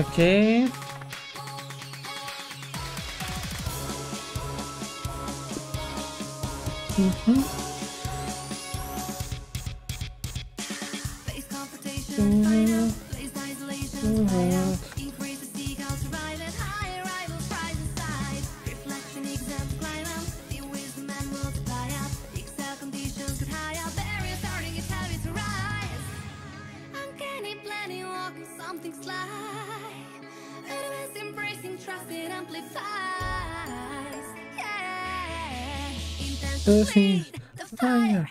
Okay. Fire.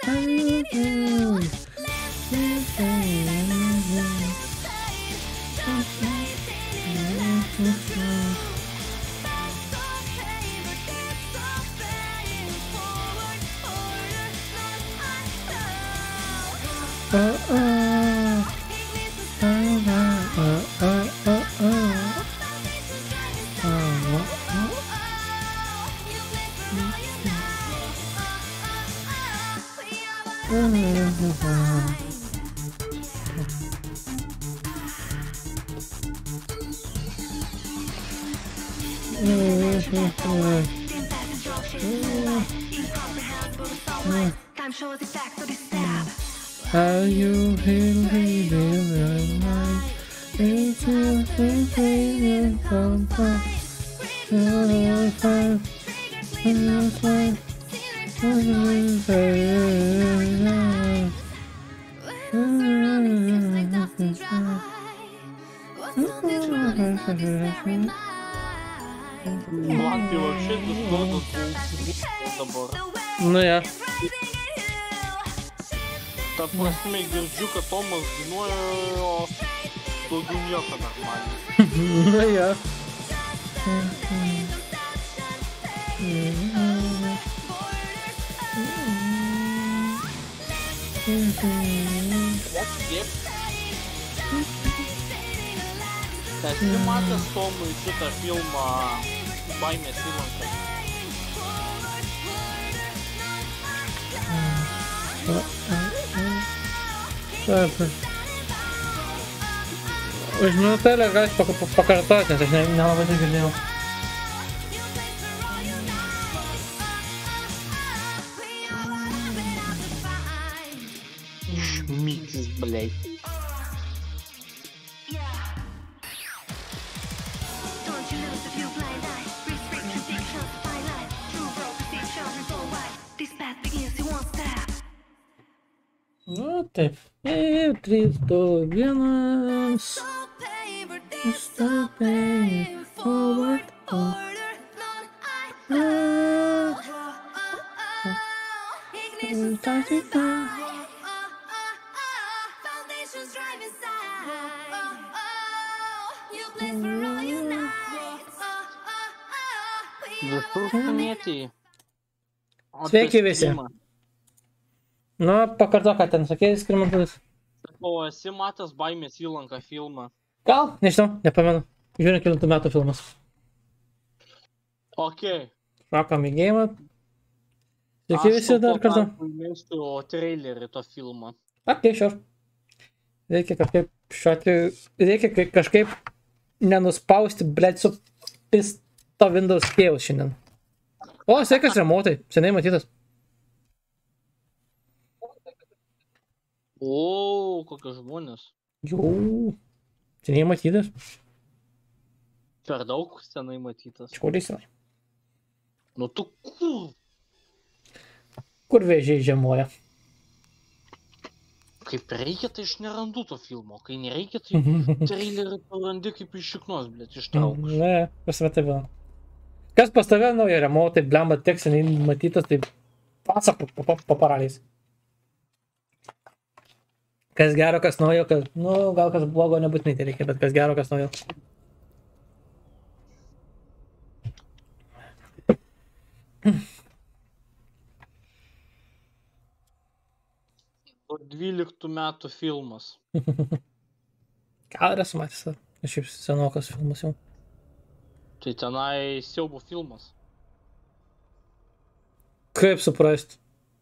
How you feel it's Man, tai вообще Discord'as dabar. Ну я. Ta prasme, girdžiu, kad Tomas dainuoja, o daugiau nieko normaliai. Ну я. Esi matęs Tomui šitą filmą Baimės įlanka? Už minutėlę gali pakartoti, nes aš nelabai tai girdėjau. Šmykis, blei. Nu taip. 3, 2, 1. Stop paying forward. Visus minėtėjai. Sveiki visi. Nu, pakartok, ką ten sakė, Skirmantas. O esi matęs Baimės įlanka filmą? Gal? Nežinau, nepamenu. Žiūrėjau kelintų metų filmas. Okei. Šokam į geimą. Sveiki visi dar kartą. Aš mėgstu trailerį to filmą. Ok, sure. Reikia kažkaip šiuo atveju, reikia kažkaip nenuspausti, blėt, su pisto Windows kėjaus šiandien. O, sveikas remotai, seniai matytas. O, kokie žmonės. Jau, seniai matytas. Per daug senai matytas. Škodai senai. Nu tu kur? Kur vėžiai žiemoja? Kaip reikia, tai aš nerandu to filmo. Kai nereikia, tai trailerį parandi kaip iš šiknos, blėt, ištraukus. Ne, pas metai vėl. Kas pas tave nauja remotai, blemba, tiek seniai matytas, tai pasakok paparaliais. Kas gero, kas naujo, kas, nu, gal kas blogo nebūtinai tai reikia, bet kas gero, kas naujo. Po 12 metų filmas. Gal yra sumatęs, šiaip senokas filmas jau. Tai tenai siaubo filmas. Kaip suprast?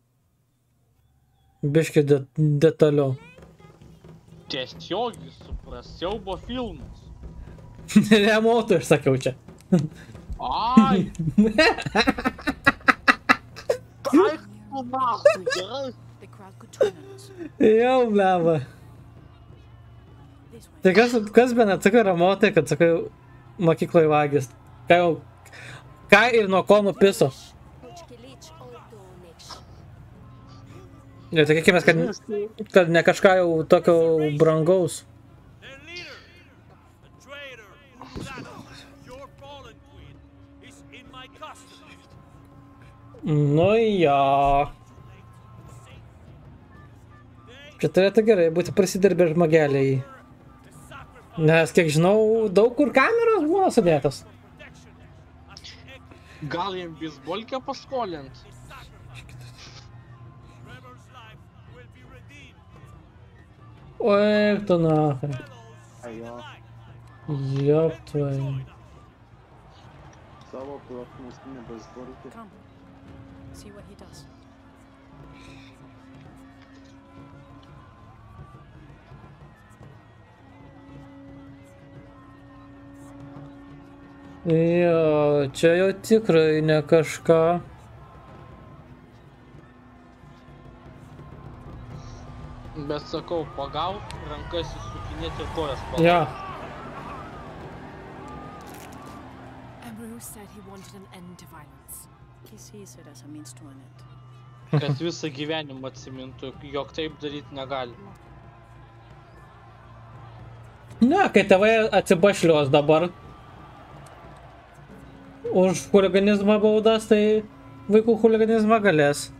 Biški detaliau. Tiesiog supras, siaubo filmas. Remotų aš sakiau čia. Ai! Ai, tu nahui, gerai? The crowd could turn on us. Jau, bleva. This way. Tai kas ben atsako remotai, kad sakai mokykloje vagis. Ką ir nuo ko nupiso. Ir sakykime, kad ne kažką jau tokio brangaus. Their leader, the traitor, Xanatos, your fallen queen, is in my custody. Nu jo. Čia turėtų gerai būti prasidirbę žmogeliai. Nes, kiek žinau, daug kur kameros buvo sudėtos. Gal jiem bisbolkę paskolint? Trevor's life will be redeemed. Oi, tu nahai. Jo, Jop, tvai. savo plakmustinį basbolį. Come. See what he does. Jo, čia jau tikrai ne kažką. Bet sakau, pagaut, rankas įsukinėti ir kojas Jo. Amaru said he wanted an end to violence. He sees it as a means to an end. kad visą gyvenimą atsimintų, jog taip daryti negali. Na, kai tėvai atsibašlios dabar už chuliganizmą baudas, tai vaikų chuliganizmą galės.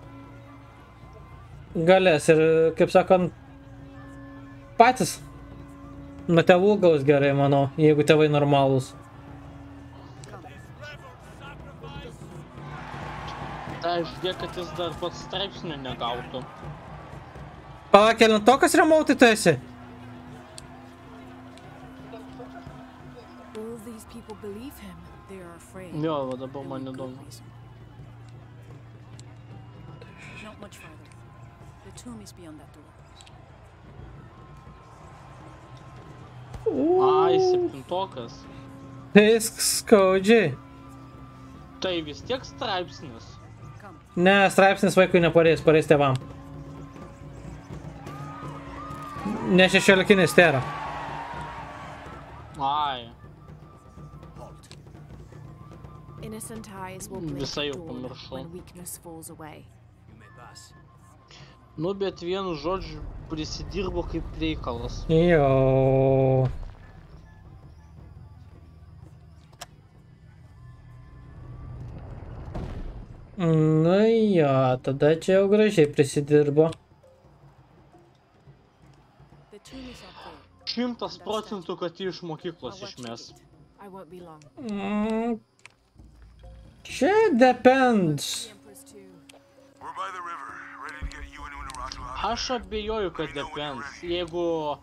Galės ir, kaip sakant, patys nuo tėvų gaus gerai, manau, jeigu tėvai normalūs. Tai žiūrėk, kad jis dar pats straipsnių negautų. Palauk, kelintokas remautai tu esi? All these people believe him. They are afraid. Jo, va dabar And man with good įdomu. reason. Not much farther. The tomb is beyond that door. Ai, septintokas. Tai skaudžiai. Tai vis tiek straipsnis. Come. Ne, straipsnis vaikui nepareis, pareis tėvam. Ne 16 tai yra. Ai, Innocent eyes will blink Visai jau adored pamiršau. when weakness falls away. nu bet vienu žodžiu prisidirbo kaip reikalas. Jo. Nu jo, tada čia jau gražiai prisidirbo. The tomb is up there. 100%, kad jį iš mokyklos I'll watch the išmes. gate. I won't be long. Čia depends. The Emperor's tomb. We're by the river, ready to get you and Unuratu out. Aš abejoju, kad depends. Jeigu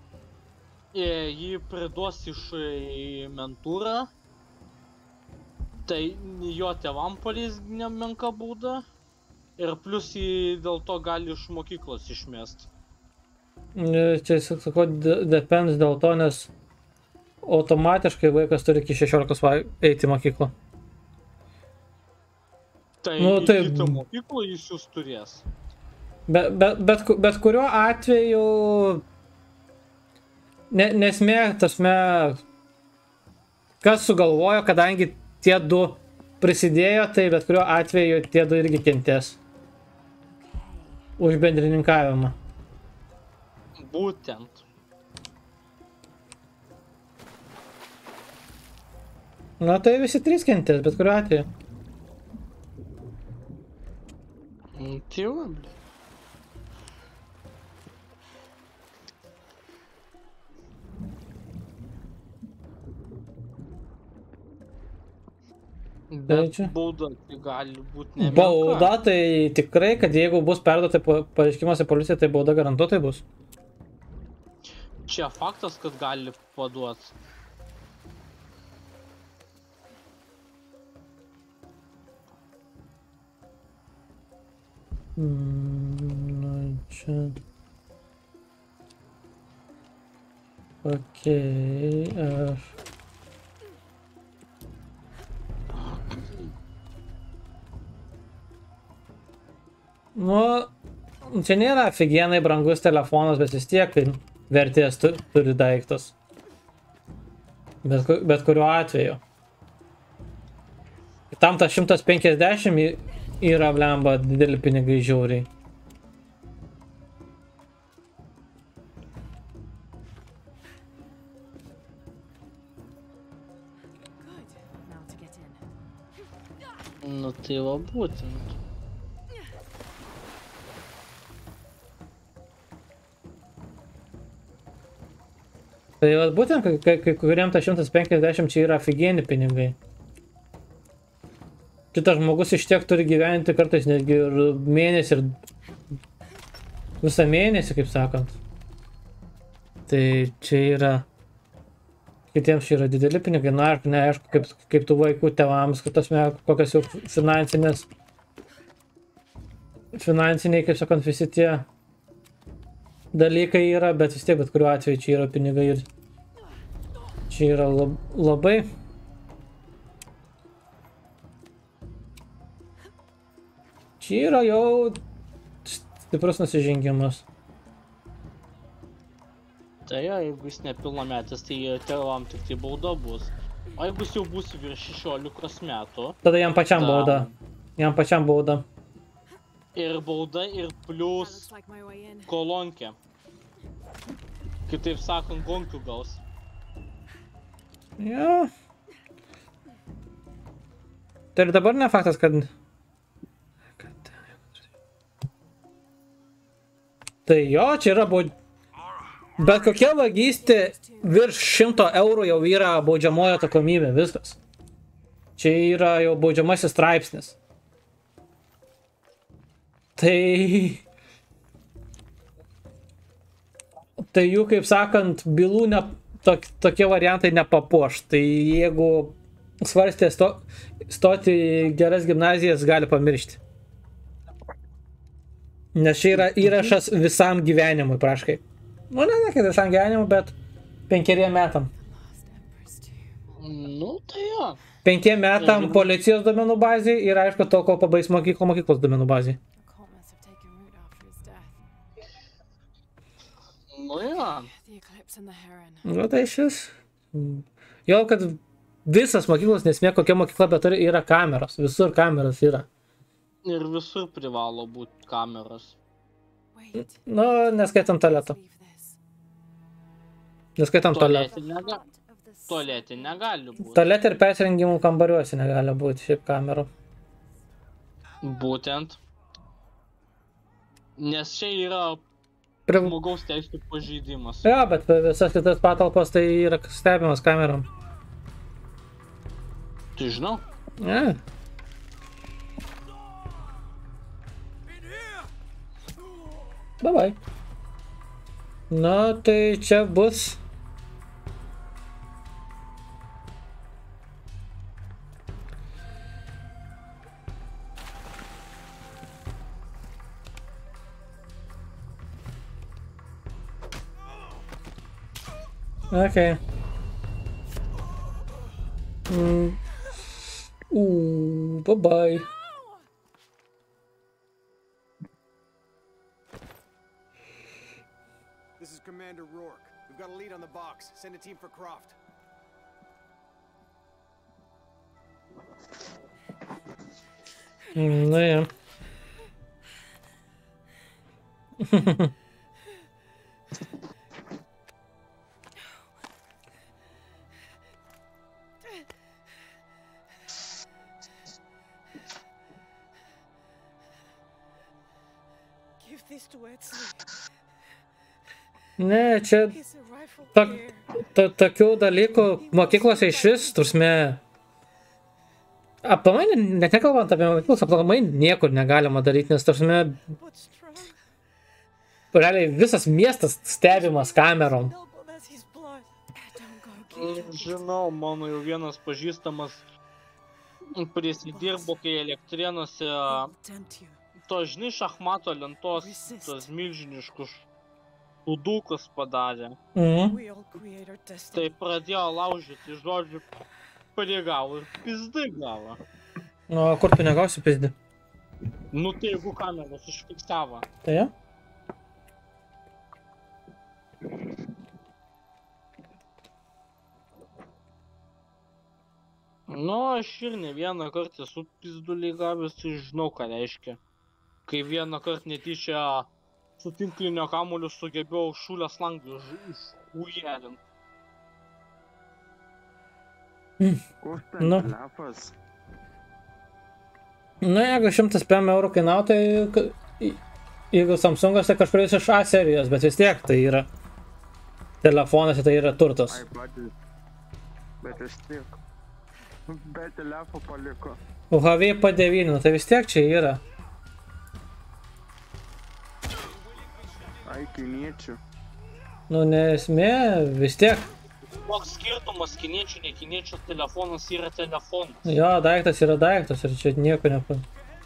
jį priduos iš mentūrą, tai jo tėvam pareis nemenka bauda. Ir plus jį dėl to gali iš mokyklos išmest. Čia sakau, depends dėl to, nes automatiškai vaikas turi iki 16 eiti į mokyklą. Tai Nu, į tai- kitą mokyklą jis jūs turės. Bet kuriuo atveju nesmė, tasme, kas sugalvojo, kadangi tie du prisidėjo, tai bet kuriuo atveju tie du irgi kentės už bendrininkavimą. Būtent. Na tai visi trys kentės, bet kuriuo atveju. Tai va, ble. Tai Bet čia- bauda tai gali būti nemenka. Bauda tai tikrai, kad jeigu bus perduota pareiškimas į policiją, tai bauda garantuotai bus. Čia faktas, kad gali paduot. Na čia. Okei, aš. Nu, čia nėra aфиgenai brangus telefonas, bet vis tiek tai vertės turi daiktus. Bet kuriuo atveju. Tam ta 150 yra blemba dideli pinigai žiauriai. Good. Now to get in. Nu tai va būtent. Tai va būtent, kai kuriam ta 150 čia yra aфиgeni pinigai. Kitas žmogus iš tiek turi gyventi kartais netgi ir mėnesį, ir visą mėnesį, kaip sakant. Tai čia yra, kitiems čia yra dideli pinigai, na, neaišku, kaip tų vaikų tėvams, kokios jau finansiniai, kaip sakant, visi tie dalykai yra, bet vis tiek, bet kuriuo atveju čia yra pinigai ir čia yra labai. Čia yra jau stiprus nusižengimas. Tai jeigu jis nepilnametis, tai tėvam tik tai bauda bus. O jeigu jis jau bus virš 16 metų... Tada jam pačiam bauda. Jam pačiam bauda. Ir bauda, ir plius Looks like my way in. kolonkė. Kitaip sakant, gonkių gaus. Jo. Tai ir dabar ne faktas, kad... Tai jo, čia yra Bet kokia vagystė virš 100 eurų jau yra baudžiamojo atsakomybė, viskas. Čia yra jau baudžiamasis straipsnis. Tai jų, kaip sakant, bylų tokie variantai nepapuoš. Tai jeigu svarstė stoti į geras gimnazijas, gali pamiršti. Nes čia yra įrašas visam gyvenimui, praškai. Nu, ne, kad visam gyvenimui, bet 5 metam. Nu, tai jo. 5 metam policijos duomenų bazė ir aišku, to, kol pabaigs mokyklos duomenų bazė. Nu, jo. Nu, tai šis. Jo, kad visas mokyklos, nesmė kokia mokykla, bet yra kameros. Visur kameros yra. Ir visur privalo būti kameros. Nu, neskaitant tualeto. Neskaitant tualeto. Tualetė negali būti. Tualetė ir persirengimų kambariuose negali būti šiaip kamerų. Būtent. Nes čia yra žmogaus teisų pažeidimas. Jo, bet visas kitas patalpos tai yra stebimas kamerom. Tai žinau. Ne. Bye. Na, tai čia bus. Okay. Bye-bye. This is Commander Rourke. We've got a lead on the box. Send a team for Croft. Ну ja. Give this to Edsley. Ne, čia Here's a rifle here. tokių dalykų mokyklose iš vis, tursme, aplamai, net nekalbant apie mokyklos, aplamai niekur negalima daryti, nes tursme, What's wrong? realiai visas miestas stebimas kamerom. Elbow, that's his blood. Don't go, kid. Žinau, mano jau vienas pažįstamas prisidirbo, kai Elektrėnuose Tempt you. to, žinai, šachmato lentos, tos milžiniškus šūdukus padarė. Mhm. We all create our Tai destiny. pradėjo laužyti, žodžiu, parigavo ir pizdai gavo. O kur tu negausi pizdi? Nu tai jeigu kameros užfiksavo. Tai jo? Nu, aš ir ne vieną kartą esu pizdulį gavęs, tai žinau, ką reiškia. Kai vieną kartą netyčia su tinklinio kamuoliu sugebėjau šūlės langą išujerint. Koks Nu. ten telefas? Nu, jeigu 105 eurų kainavo, tai jeigu Samsungas, tai kažkuris iš A serijos, bet vis tiek tai yra telefonas, tai yra turtas. iPad'is. Bet vis tiek. Be telefo paliko. Huawei P9, nu, tai vis tiek čia yra. Ai, kiniečių. Nu, nesmė, vis tiek. Koks skirtumas kiniečių, ne kiniečių telefonas yra telefonas. Jo, daiktas yra daiktas ir čia nieko nepa.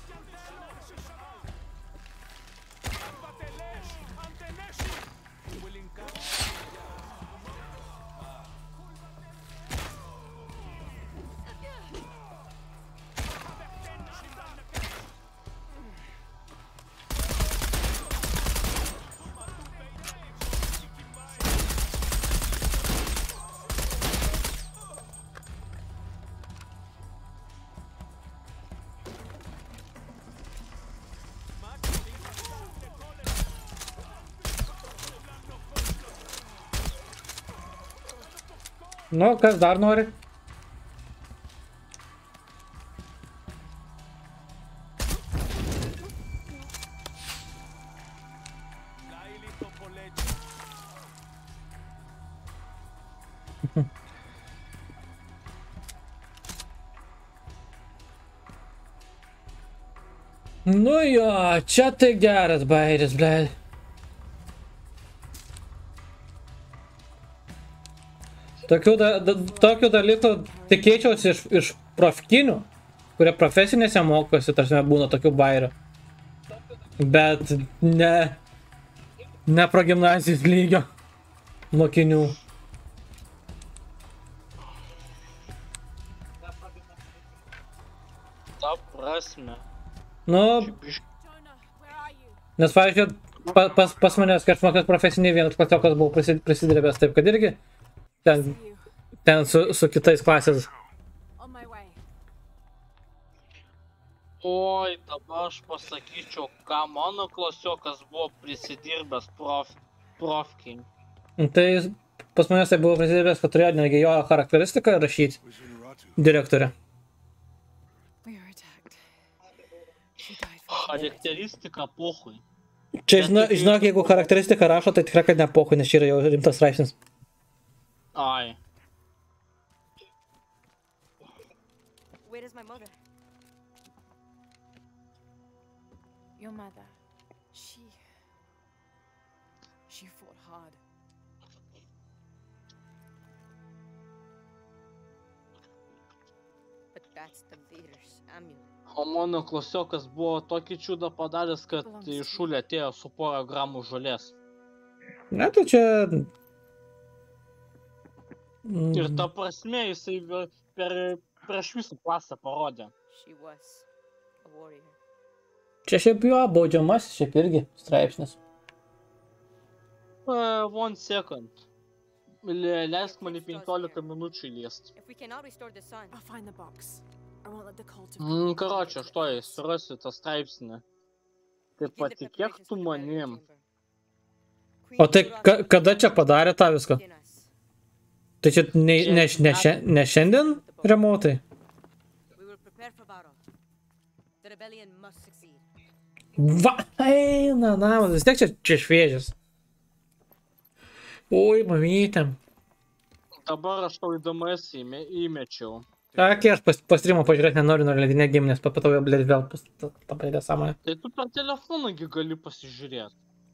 Nu, kas dar nori? Nu jo, čia tai geras bairis, blei. Tokių dalykų tikėčiausi iš profkinių, kurie profesinėse mokosi, tarsi būna tokių bairių. Bet ne progimnazijos lygio mokinių. Ta prasme. Nu, Jonah, where are you? nes, pavyzdžiui, pas manęs, kai aš mokęs profesinį vienas klasiokas buvo prisidirbęs taip, kad irgi ten su kitais klasės. On my way. Oi, dabar aš pasakyčiau, ką mano klasiokas buvo prisidirbęs profkiai. Tai pas manęs tai buvo prisidirbęs, kad turėjo netgi jo charakteristiką rašyti Where's Unuratu? direktorė. We were attacked. She died for Charakteristika pohui. Čia, žinok, jeigu charakteristiką rašo, tai tikrai, kad ne pohui, nes čia yra jau rimtas straipsnis. Ai. Where is my mother? your mother. She fought hard. But that's the leader, Samuel. O mano klasiokas buvo tokį čiudą padaręs, kad iš šulė atėjo su porą gramų žolės. Ne, tai čia... Ir ta prasme jisai prieš visą klasę parodė. She was a warrior. Čia šiaip jo baudžiamas, šiaip irgi straipsnis. One second. Leisk man į 15 minučių liest. If we cannot restore the sun, I'll find the box. I won't let the cult Karočią, aš to surasiu tą straipsnį. Tai begin the patikėk preparations tu for the burial manim. chamber. O tai kada čia padarė tą viską? Within us. Tai čia ne šiandien remotai? We will prepare for battle. The rebellion must succeed. Va, eina, na, vis tiek čia šviežias. Oi, mamytėm. Dabar aš tau įdomas įmečiau. Sakė, aš pastrimą pažiūrėti nenoriu, ledinė game, nes papatau jau blėt vėl pabaidė sąmonę. Tai tu per telefoną gali pasižiūrėti.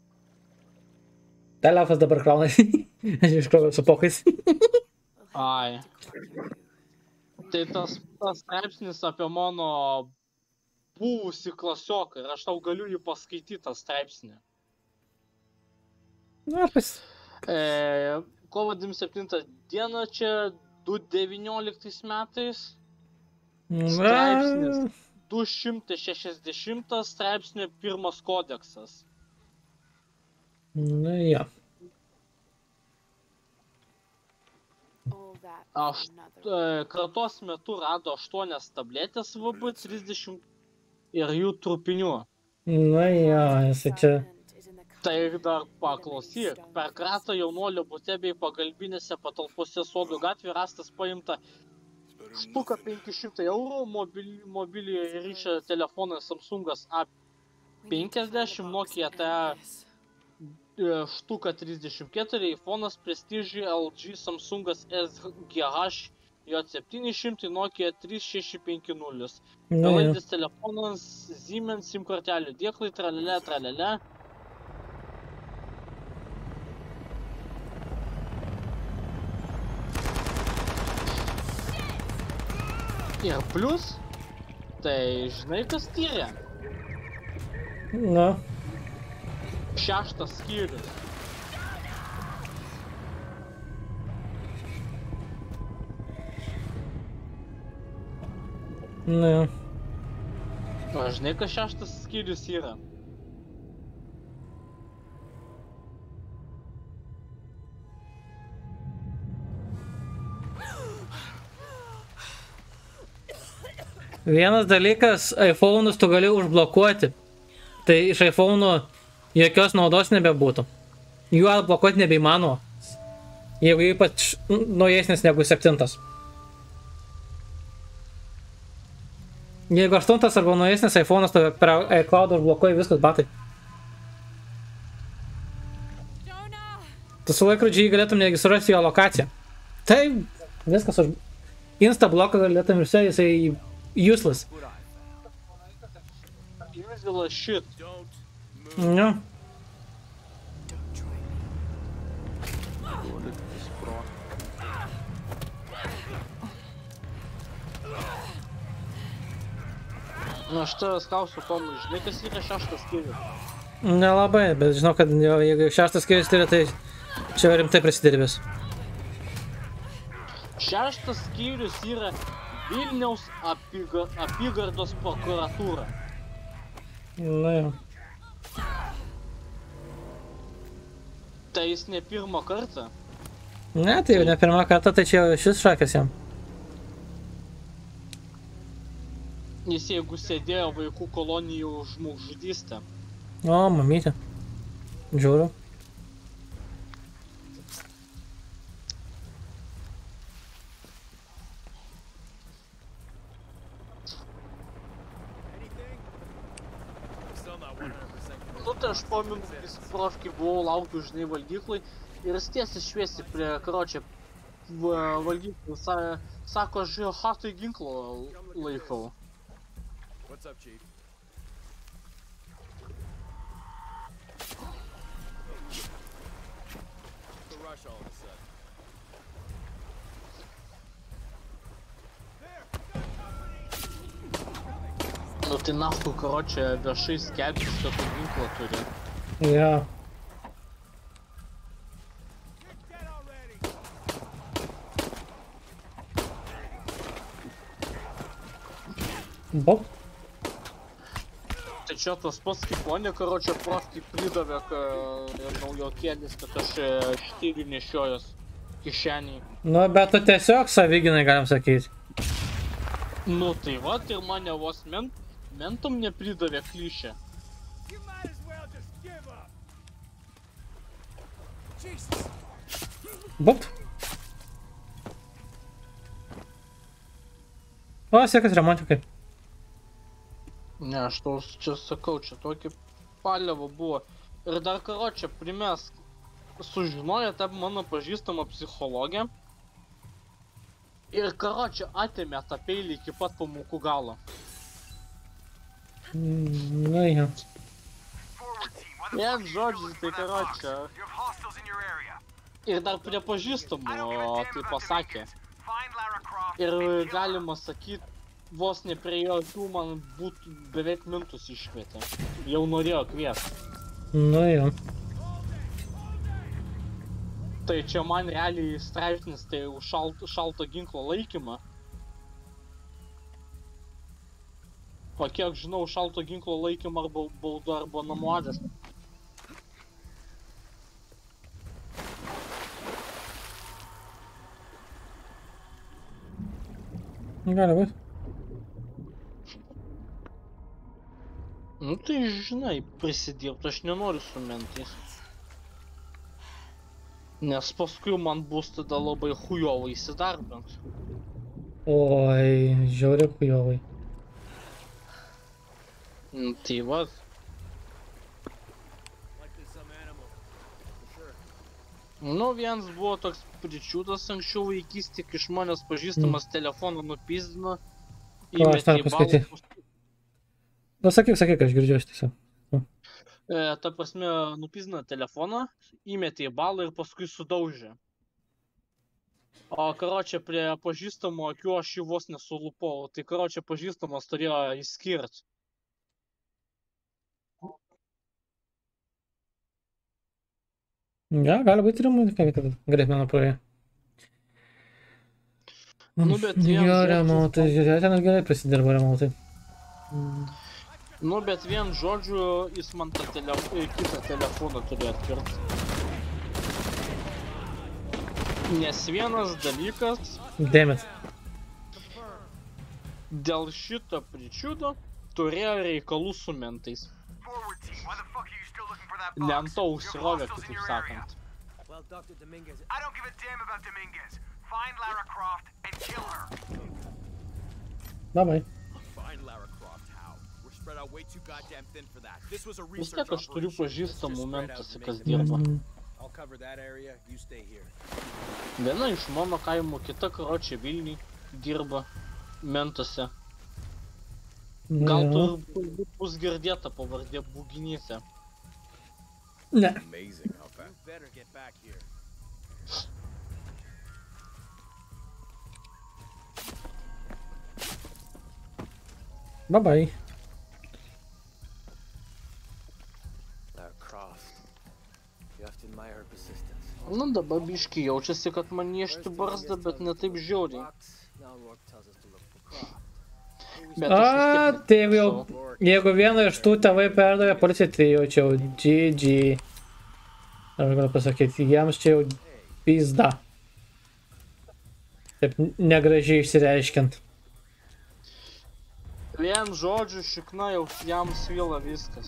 Telefas dabar krauna. Aš iškroviau su pokais. Ai. Tai tas straipsnis apie mano buvusį klasioką ir aš tau galiu jį paskaityti tą straipsnį. Na, Kovo 27 dieną čia 2019 metais. Straipsnis 260 straipsnio 1 kodeksas. Na, jo. All that for Aš another. kratos metu rado 8 tabletės VB30 ir jų trupinių. Na, jo, jisai čia. Excitement is in the Tai color dar of the paklausyk, stone per kratą jaunuolio bute bei pagalbinėse patalpose Sodų gatvėje rastas paimta štuka 500 eurų, mobiliojo ryšio telefonas Samsungas A50, Nokia štuka 34, iPhone'as Prestige, LG, Samsungas SGH, J700, Nokia 3650. Na, jo. Belaidis telefonas, Siemens, SIM kortelių dėklai, tralele. Ir plus, tai žinai kas tyrė? Na, 6 skyrius. na, jo. O žinai kas 6 skyrius yra? Vienas dalykas, iPhone'us tu gali užblokuoti. Tai iš iPhone'ų jokios naudos nebebūtų. Jų atblokuoti nebeįmanoma. Jeigu ypač naujesnis negu 7. Jeigu 8 arba naujesnis iPhone'as, tu per iCloud užblokuoji viskas, batai. Tu su laikrodžiu jį galėtum netgi surasti jo lokaciją. Tai viskas už... Insta bloką galėtum ir jisai useless. Useless shit. Ne. Na, aš tavęs klausiu, Tomai, žinai kas yra 6 skyrius? Nelabai, bet žinau, kad jeigu 6 skyrius tai yra, tai čia rimtai prasidirbęs. 6 skyrius yra Vilniaus apygardos prokuratūra. Na jau. Tai jis ne pirmą kartą. Ne, tai jau ne pirmą kartą, tai čia jau šis šakės jam. Jis jeigu sėdėjo vaikų kolonijų už žmogžudystę. O, mamytė. Žiūriu. Nu, tai aš paminu, vis profkį buvau, laukiu, žinai, valgyklai ir jis tiesiai šviesiai prie, karočią, valgyklų, sako, aš hatui ginklo laikau. What's up, Chief? The rush all of a sudden. Nu tai naftu, karočią, viešai skelbtis, kad tu ginklą turi. Ja. Bop. Tai čia tas pats kaip ponė, karočią, profkį pridavė, naujokėlis, kad aš štyrių nešiojos kišenį. Nu, bet tu tiesiog savigynai, galim sakyti. Nu tai va, ir mane vos mentum nepridavė klišę. You might as well just give up. Jesus. Bop. O, sėkas remontikai. Ne, aš tau čia sakau, čia tokį palievą buvo. Ir dar karočią primesk, sužinojo tą mano pažįstamą psichologę. Ir karočią atėmė tą peilį iki pat pamokų galo. Na, ja. Vien žodžiais, tai karočią. You have hostiles in your area. Ir dar prie pažįstamų tai pasakė. Find Lara Croft. Ir galima sakyt, vos ne prie jo akių man būtų beveik mintus iškvietė. Jau norėjo kviesti. Na, ja. Tai čia man realiai straipsnis, tai už šalto ginklo laikymą. O kiek žinau, šalto ginklo laikym arba bauda arba namų areštą. Gali būt. Nu tai žinai, prisidirbti aš nenoriu su mentais. Nes paskui man bus tada labai chujovai įsidarbint. Oi, žiauriai chujovai. Tai va, Likely some animal. For sure. nu vienas buvo toks pričiūdas anksčiau vaikystėj, kai iš manęs pažįstamas telefoną nupizdino. aš noriu paskaityt. Nu, sakyk, aš girdžiu aš tiesiog. Ta prasme, nupizdino telefoną, įmetė į balą ir paskui sudaužė. O karočią prie pažįstamo akių aš jį vos nesulupau, tai karočią pažįstamas turėjo įskirt. Ja, gali būti rimų, kad galėtume praėję. Nu, bet Jo, remontai, žiūrėjau, ten ir gerai prisidirbo remontai. Nu, bet vien žodžiu, jis man tą kitą telefoną turėjo atkirt. Nes vienas dalykas, Dėmės. dėl šito pričiudo turėjo reikalų su mentais. Forward team, why the fuck are you still looking for that box? Lenta Your užsirovė, hostiles in kitaip your area. sakant. Well, Dr. Dominguez. I don't give a damn about Dominguez. Find Lara Croft and kill her. Bye. Find Lara Croft how? We're spread out way too goddamn thin for that. This was a Vis research tiek aš turiu operation. pažįstamų mentuose, kas Let's dirba. I'll cover that area. You stay here. Viena iš mano kaimo, kita karočią Vilniui dirba mentuose. Gal tu bus girdėta pavardė Buginyse. Ne. Amazing how fast. You better get back here. Bye. Lara Croft. You have to admire her persistence. Nu dabar biški jaučiasi, kad man niešti barzdą, bet ne taip žiauriai. Now Rourke tells us to look for Croft. Bet aš vis A, tiek tai jau, savo- jeigu vieną iš tų tėvai perdavė policijai, tai jau čia jau GG. Aš galiu pasakyti, jiems čia jau pizda. Taip negražiai išsireiškiant. Vien žodžių šikna jau jam svila viskas.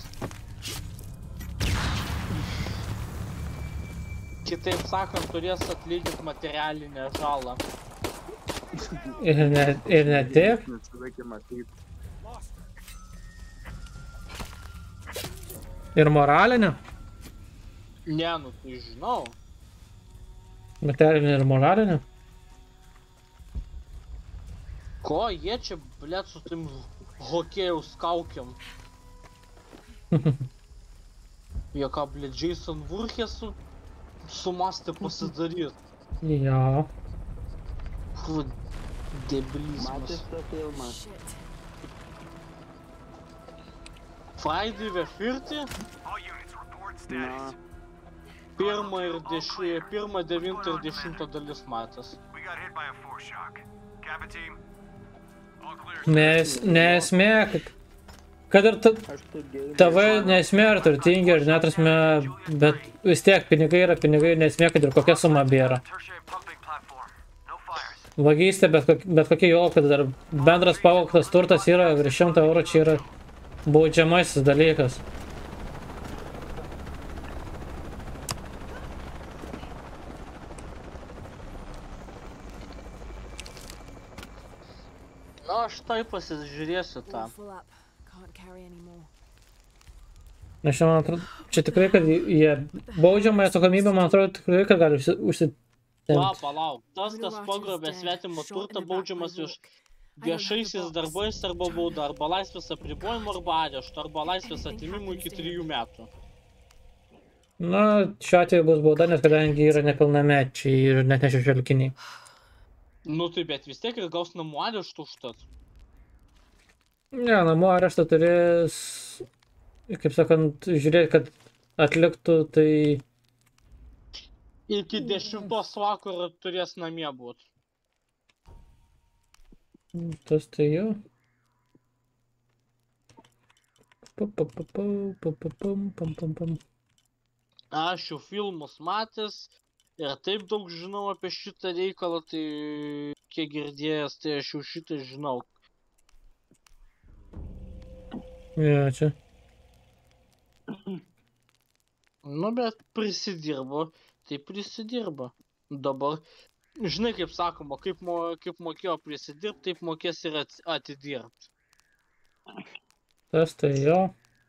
Kitaip sakant, turės atlyginti materialinę žalą. Ir ne tiek. Nesilaikė matyti. Ir moralinė. Ne, nu tai žinau. Materialinė ir moralinė. Ko jie čia, blėt, su tim hokėjaus kaukiam? Jie ką, blėt, Jason Voorheesu sumastė pasidaryt. Jo. Fu, debilizmas. Matęs tą filmą. Shit. Friday the 30? All units report Na, status. Pirma, 9 ir 10 dalis matęs. We got hit by a foreshock. Kappa team. All clear. Nesmė, kad ir tėvai nesmė ar turtingi, ar netrasmė, bet vis tiek pinigai yra pinigai, nesmė, kad ir kokia suma bėra. Tertiary pumping platform. No fires. Vagystė, bet kokia jo, kad dar bendras pavogtas turtas yra virš 100 eurų, čia yra baudžiamasis dalykas. Na, aš tai pasižiūrėsiu tą. All full up. Can't carry anymore. Aš čia, man atrodo, čia tikrai, kad jie baudžiamą atsakomybę, man atrodo, tikrai, kad gali užsitempti. Palauk. Tas, kas pagrobė svetimą turtą, baudžiamas iš viešaisiais darbais arba bauda, arba laisvės apribojimo, arba arešto, arba laisvės atimimų iki 3 metų. Na, šiuo atveju bus bauda, nes kadangi yra nepilnamečiai ir net ne šešiolikiniai. Nu tai bet vis tiek ir gaus namų areštą užtat. Ne, namų areštą turės, kaip sakant, žiūrėti, kad atliktų, tai Iki 10 vakaro turės namie būt. tas tai jau. Aš jau filmus matęs ir taip daug žinau apie šitą reikalą, tai kiek girdėjęs, tai aš jau šitą žinau. Jo, čia. Nu, bet prisidirbo, tai prisidirbo. Dabar, žinai, kaip sakoma, kaip mokėjo prisidirbti, taip mokės ir atidirbti. Tas tai jo.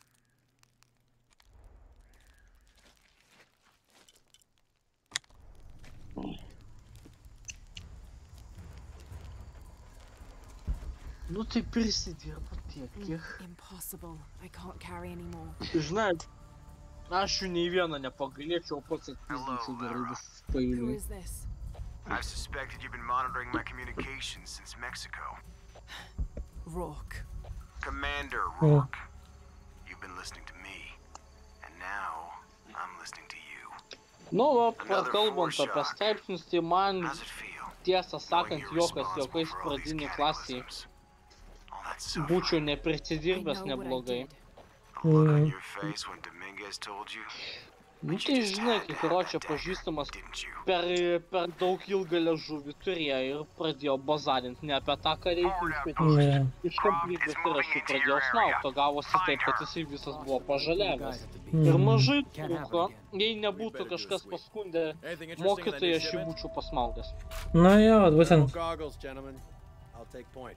Nu, tai prisidirbo tiek, kiek. Impossible. I can't carry anymore. Žinai, aš jų nei vieną nepagailėčiau, pats atpildinčiau gerai visus Who pailiui. is this? I suspected you've been monitoring my communications since Mexico. Rourke. Commander Rourke. You've been listening to me, and now I'm listening to you. Nu, va, prakalbant apie straipsnius, tai man, How's it feel? tiesą Knowing sakant, you're jokiais responsible for all these pradinį klasėje cataclysms? All that suffering. būčiau I neprisidirbęs know what I neblogai. did. The look on your face when Dominguez told you? Nu, tai žinai, kai karočią pažįstamas Didn't you? per daug ilgą liežuvį turėjo ir pradėjo bazarinti ne apie tą, ką reikia Ne. iš komplybės ir aš jį pradėjau snaukti, o gavosi taip, kad jisai visas buvo pažaliavęs. Ir Mhm. mažai trūko, jei nebūtų kažkas paskundę Anything interesting in that mokytoją, new aš jį shipment? būčiau pasmaugęs. Na jo, būtent. Goggles, gentlemen. I'll take point.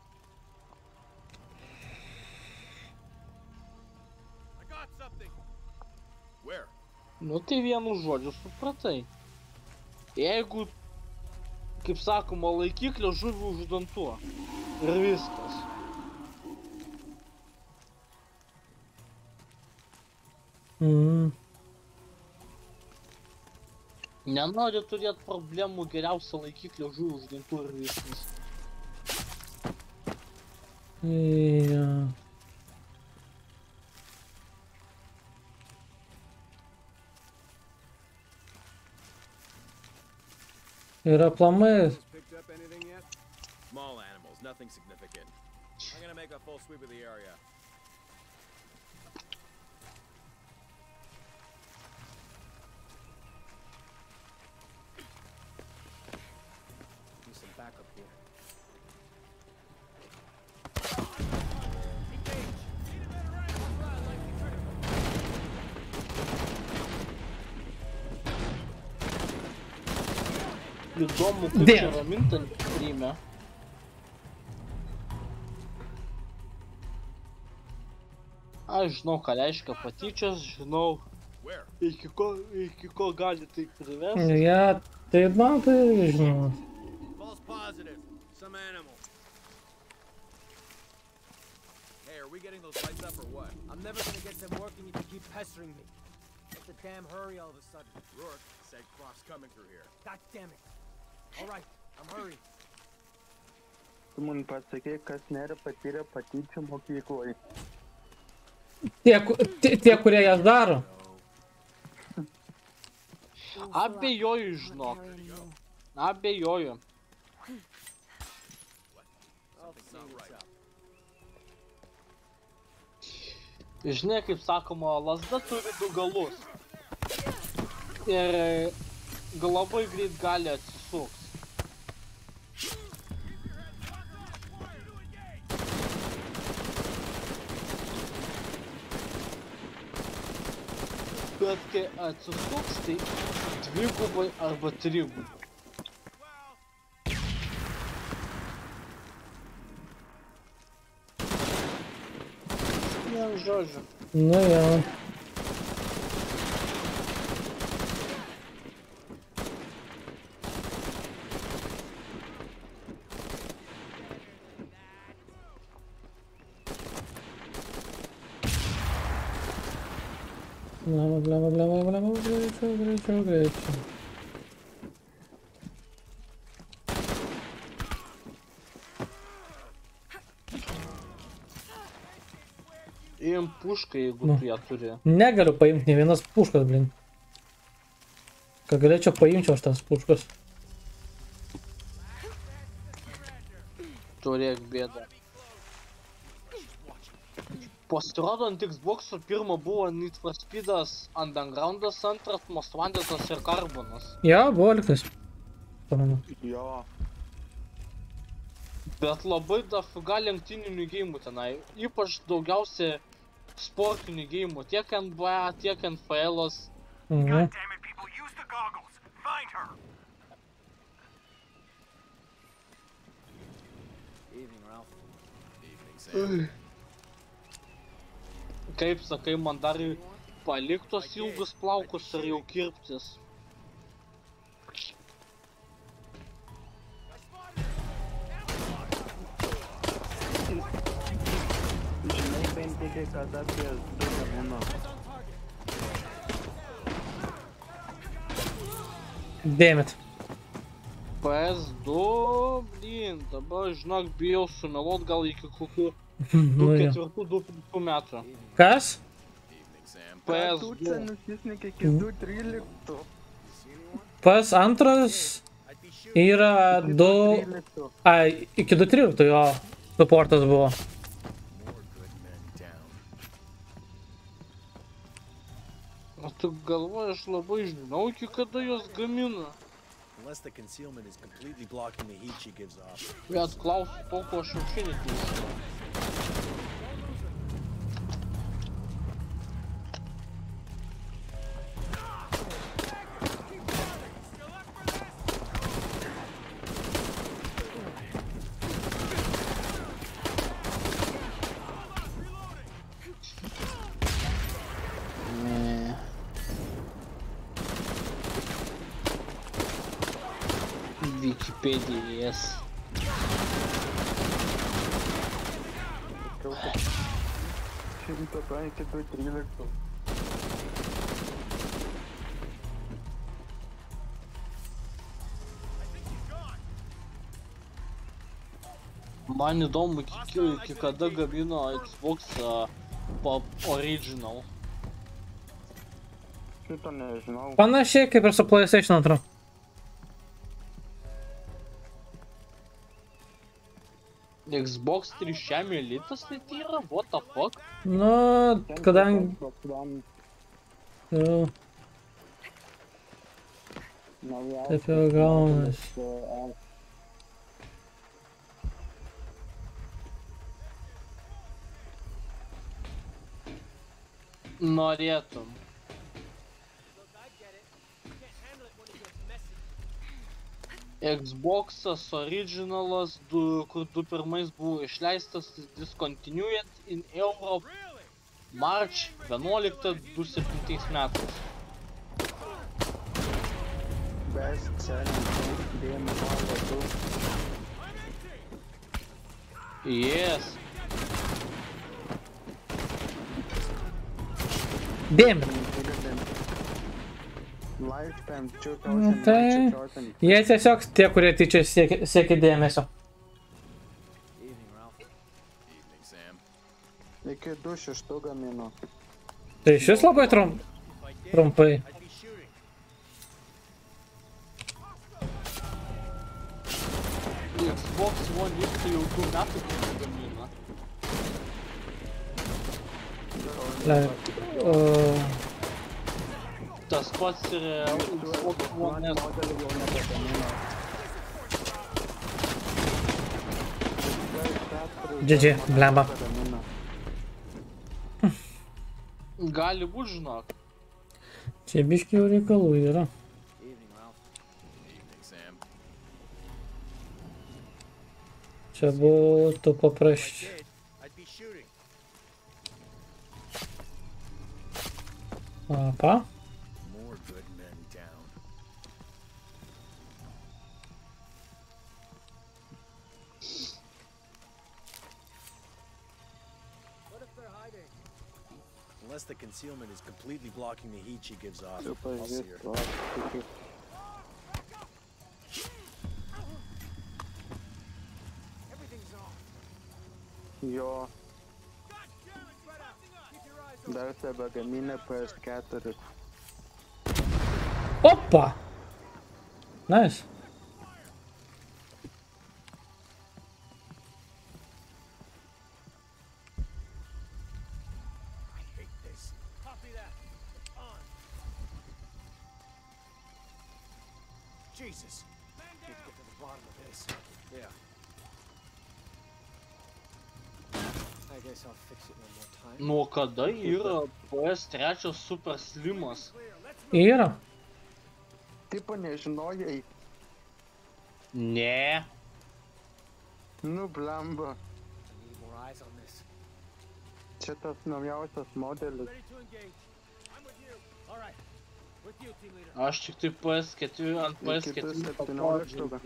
I got something. Where? Nu tai vienu žodžiu supratai. Jeigu, kaip sakoma, laikyk liežuvį už dantų. Ir viskas. Mhm. Nenori turėti problemų, geriausia laikyk liežuvį už dantų ir viskas. Jo. Ir aplamai. Picked up anything yet? Small animals, nothing significant. I'm gonna make a full sweep of the area. Need some backup here. Įdomu, kaip Damn. čia ramintant Kryme. Aš žinau, ką reiškia patyčios, žinau, Where? iki ko gali tai privesti. Ja, tai man tai žinau. False positive. Some animal. Hey, are we getting those lights up or what? I'm never gonna get them working if you keep pestering me. What's the damn hurry all of a sudden? Rourke said Croft's coming through here. God damn it. Alright, I'm hurrying. Tu man pasakė, kas nėra patyrę patyčių mokykloje. Tie, kurie jas daro. Abejoju, žinok. Abejoju. Something's not right. Žinai, kaip sakoma, lazda turi du galus. Ir labai greit gali atsisuks. Bet kai atsisuks, tai dvigubai arba trigubai. Vien žodžiu. Nu jo. Bla, greičiau. Įjum pušką, jeigu Nu. tu ją turi. Negaliu paimti ne vienas puškas, blin. Ką galėčiau paimčiau aš tas puškas. Turėk bėdą. Pasirodo ant Xbox'o pirmo buvo Need for Speed'as, Underground'as antras, Most Wanted'as ir Carbonas. Jo, buvo liktas. Pamenu. Jo. Bet labai dafiga lenktyninių geimų tenai. Ypač daugiausia sportinių geimų. Tiek NBA, tiek NFL'os. Mhm. God damn it, people, use the goggles. Find her. Evening, Ralph. Evening, Sam. Kaip sakai, man dar palik tos ilgus plaukus ir jau kirptis. Žinai, bent tik kada PS2 gamino. Damn it. PS2, blin, dabar žinok, bijau sumeluot gal iki kokių Nu jo. 4-2 metų. Kas? Evening, Sam. Tu PS2. čia nusisnekė iki 2.13. Pas antras yra 2... 2.13. Ai, iki 2.13 jo. Supportas buvo. More good men down. O tu galvoji, aš labai žinau, iki kada jos gamina. Unless the concealment is completely blocking the heat she gives off. Bet klausiu to, ko aš jau šiandien nežinau. Wikipedijas. Šimto to iki 2.13. Man įdomu, iki kada gamino Xbox Original. Šito nežinau. Panašiai kaip ir su PlayStation 2. Xbox 3 militas tai yra? What the fuck? Nu, kadangi... Jau, taip jau gaunasi. Norėtum. Look, I get it. You can't handle it when it gets messy. Xbox'as Originalas, kur 2.1 buvo išleistas, discontinued in Europe March 11 2007 metais. Best selling game of all the Yes. Damn it. Lifetime Nu tai... 2000. Jie tiesiog tie, kurie tyčia siekia dėmesio. Evening, Ralph. Evening, Sam. Iki 2.6 gamino. Tai šis labai trumpai. I'd be shooting. Xbox One X jau 2 metų gamina. Tas pats ir Xbox One S. Modelį jau nebegamino. GG, blemba. Gali būt, žinok. Čia biški jau reikalų yra. Evening, Ralph. Evening, Sam. Čia būtų paprasčiau. I'd be shooting. Apa. More good men down. What if they're hiding? Unless the concealment is completely blocking the heat she gives off. I'll see her. Everything's on. Jo. Dar tebegaminė PS4. Opa! Nice. Jesus. Need to get to the bottom of this. Yeah. I guess I'll fix it one more time. Nuo kada yra PS3 Super Slimas? Yra. Tipo nežinojai. Ne. Nu, blemba. I need more eyes on this. Čia tas naujausias modelis. Ready to engage. I'm with you. All right. With you, team leader. Aš tik tai PS4 ant Iki PS4 17.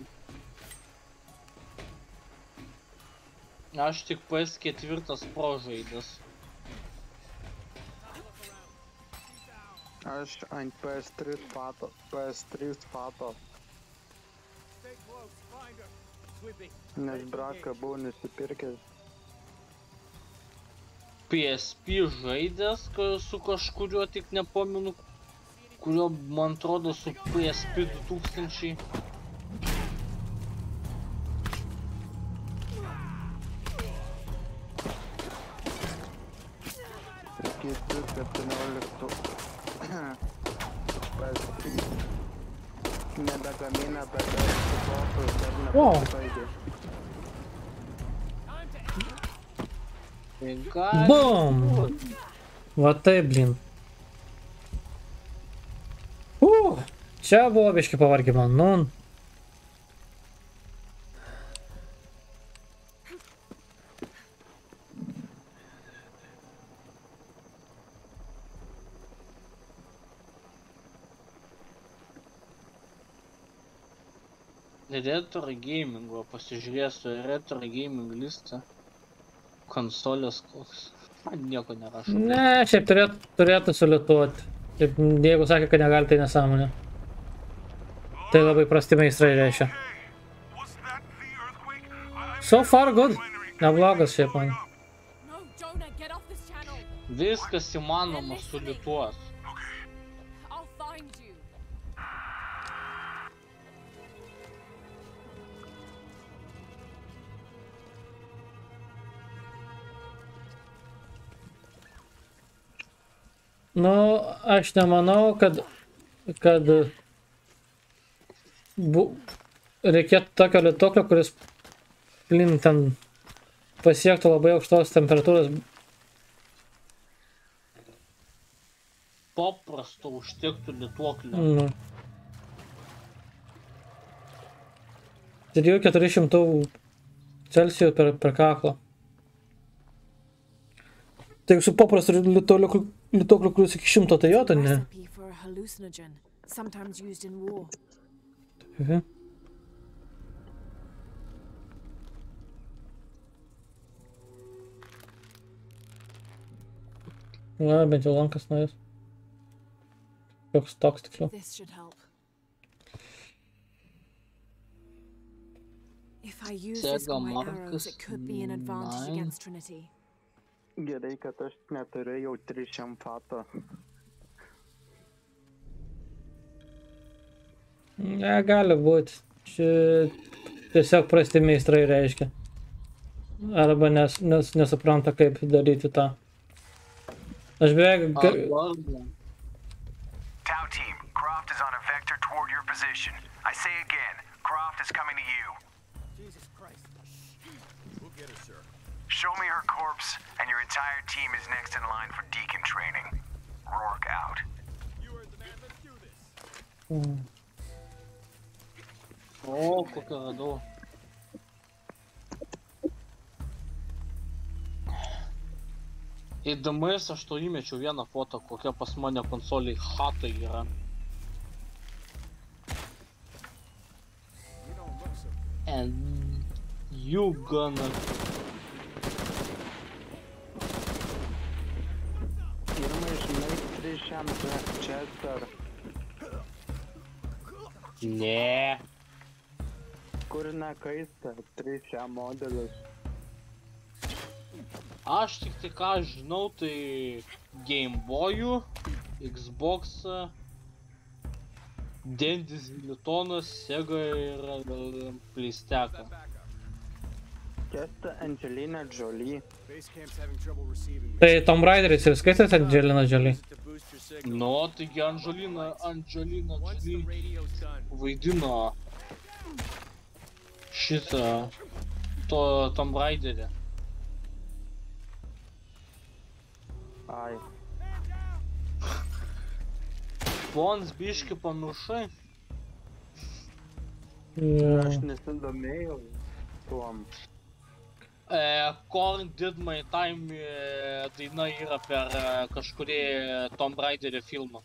Aš tik PS4 Pro žaidęs. Aš ant PS3 fato. PS3 fato. Stay close. Find her. Sweeping. Nes braką buvau nusipirkęs. PSP žaidęs su kažkuriuo, tik nepamenu, kurio, man atrodo, su PSP 2000. Iki 17. PS3. Nebegamina, bet subotus dar nepasibaigė. Bum! Va taip, blin. Čia buvo biški pavargimo, nu. Retro gamingo, pasižiūrėsiu retro gaming listą. Konsolės koks. Man nieko nerašo. Ne, šiaip turėtų sulituoti. Jeigu sakė, kad negali, tai nesąmonė. Tai labai prasti meistrai reiškia. So far good. Neblogas šiaip man. No, Jonah, get off this channel. Viskas įmanoma sulituos. I'll find you. Nu, aš nemanau, kad reikėtų tokio lituoklio, kuris ten pasiektų labai aukštos temperatūros. Paprasto užtektų lituoklio. Nu. 400 Celsijų per kaklą. Tai su paprastu lituokliu, kuris iki 100, tai jo, tai ne. Recipe for a hallucinogen, sometimes used in war. Na, bent jau lankas nuėjęs. Joks toks tiksliau. This should help. If I use this on my arrows, it could be an advantage against Trinity. Gerai, kad aš neturėjau 300 fato. Ne, gali būti. Čia tiesiog prasti meistrai reiškia. Arba nesupranta, kaip daryti tą. Aš beveik... Tau team, Croft is on a vector toward your position. I say again, Croft is coming to you. Jesus Christ. We'll get her, sir. Show me her corpse, and your entire team is next in line for Deacon training. Rourke out. You heard the man. Let's do this. O, kokią radau. Įdomus, aš to įmečiau vieną fotą, kokia pas mane konsoliai chata yra. And you gonna... Pirmai, žinai, 300 Chester. Ne. Kur nekaista, 300 modelis. Aš tik tai ką žinau, tai Game Boy'ų, Xbox, Dendis Litonas, Sega ir Pleisteka. Kesta Angelina Jolie. Base camp's having trouble receiving me. Tai Tomb Raideris ir skaitėt Angelina Jolie? To boost your signal. Nu, taigi Angelina Once the Jolie radio's done, vaidino šitą Tomb Raiderį. Ai, Pons biški pamiršai. aš nesidomėjau tuom. Korn Did My Time daina yra per kažkurį Tomb Raiderio filmą.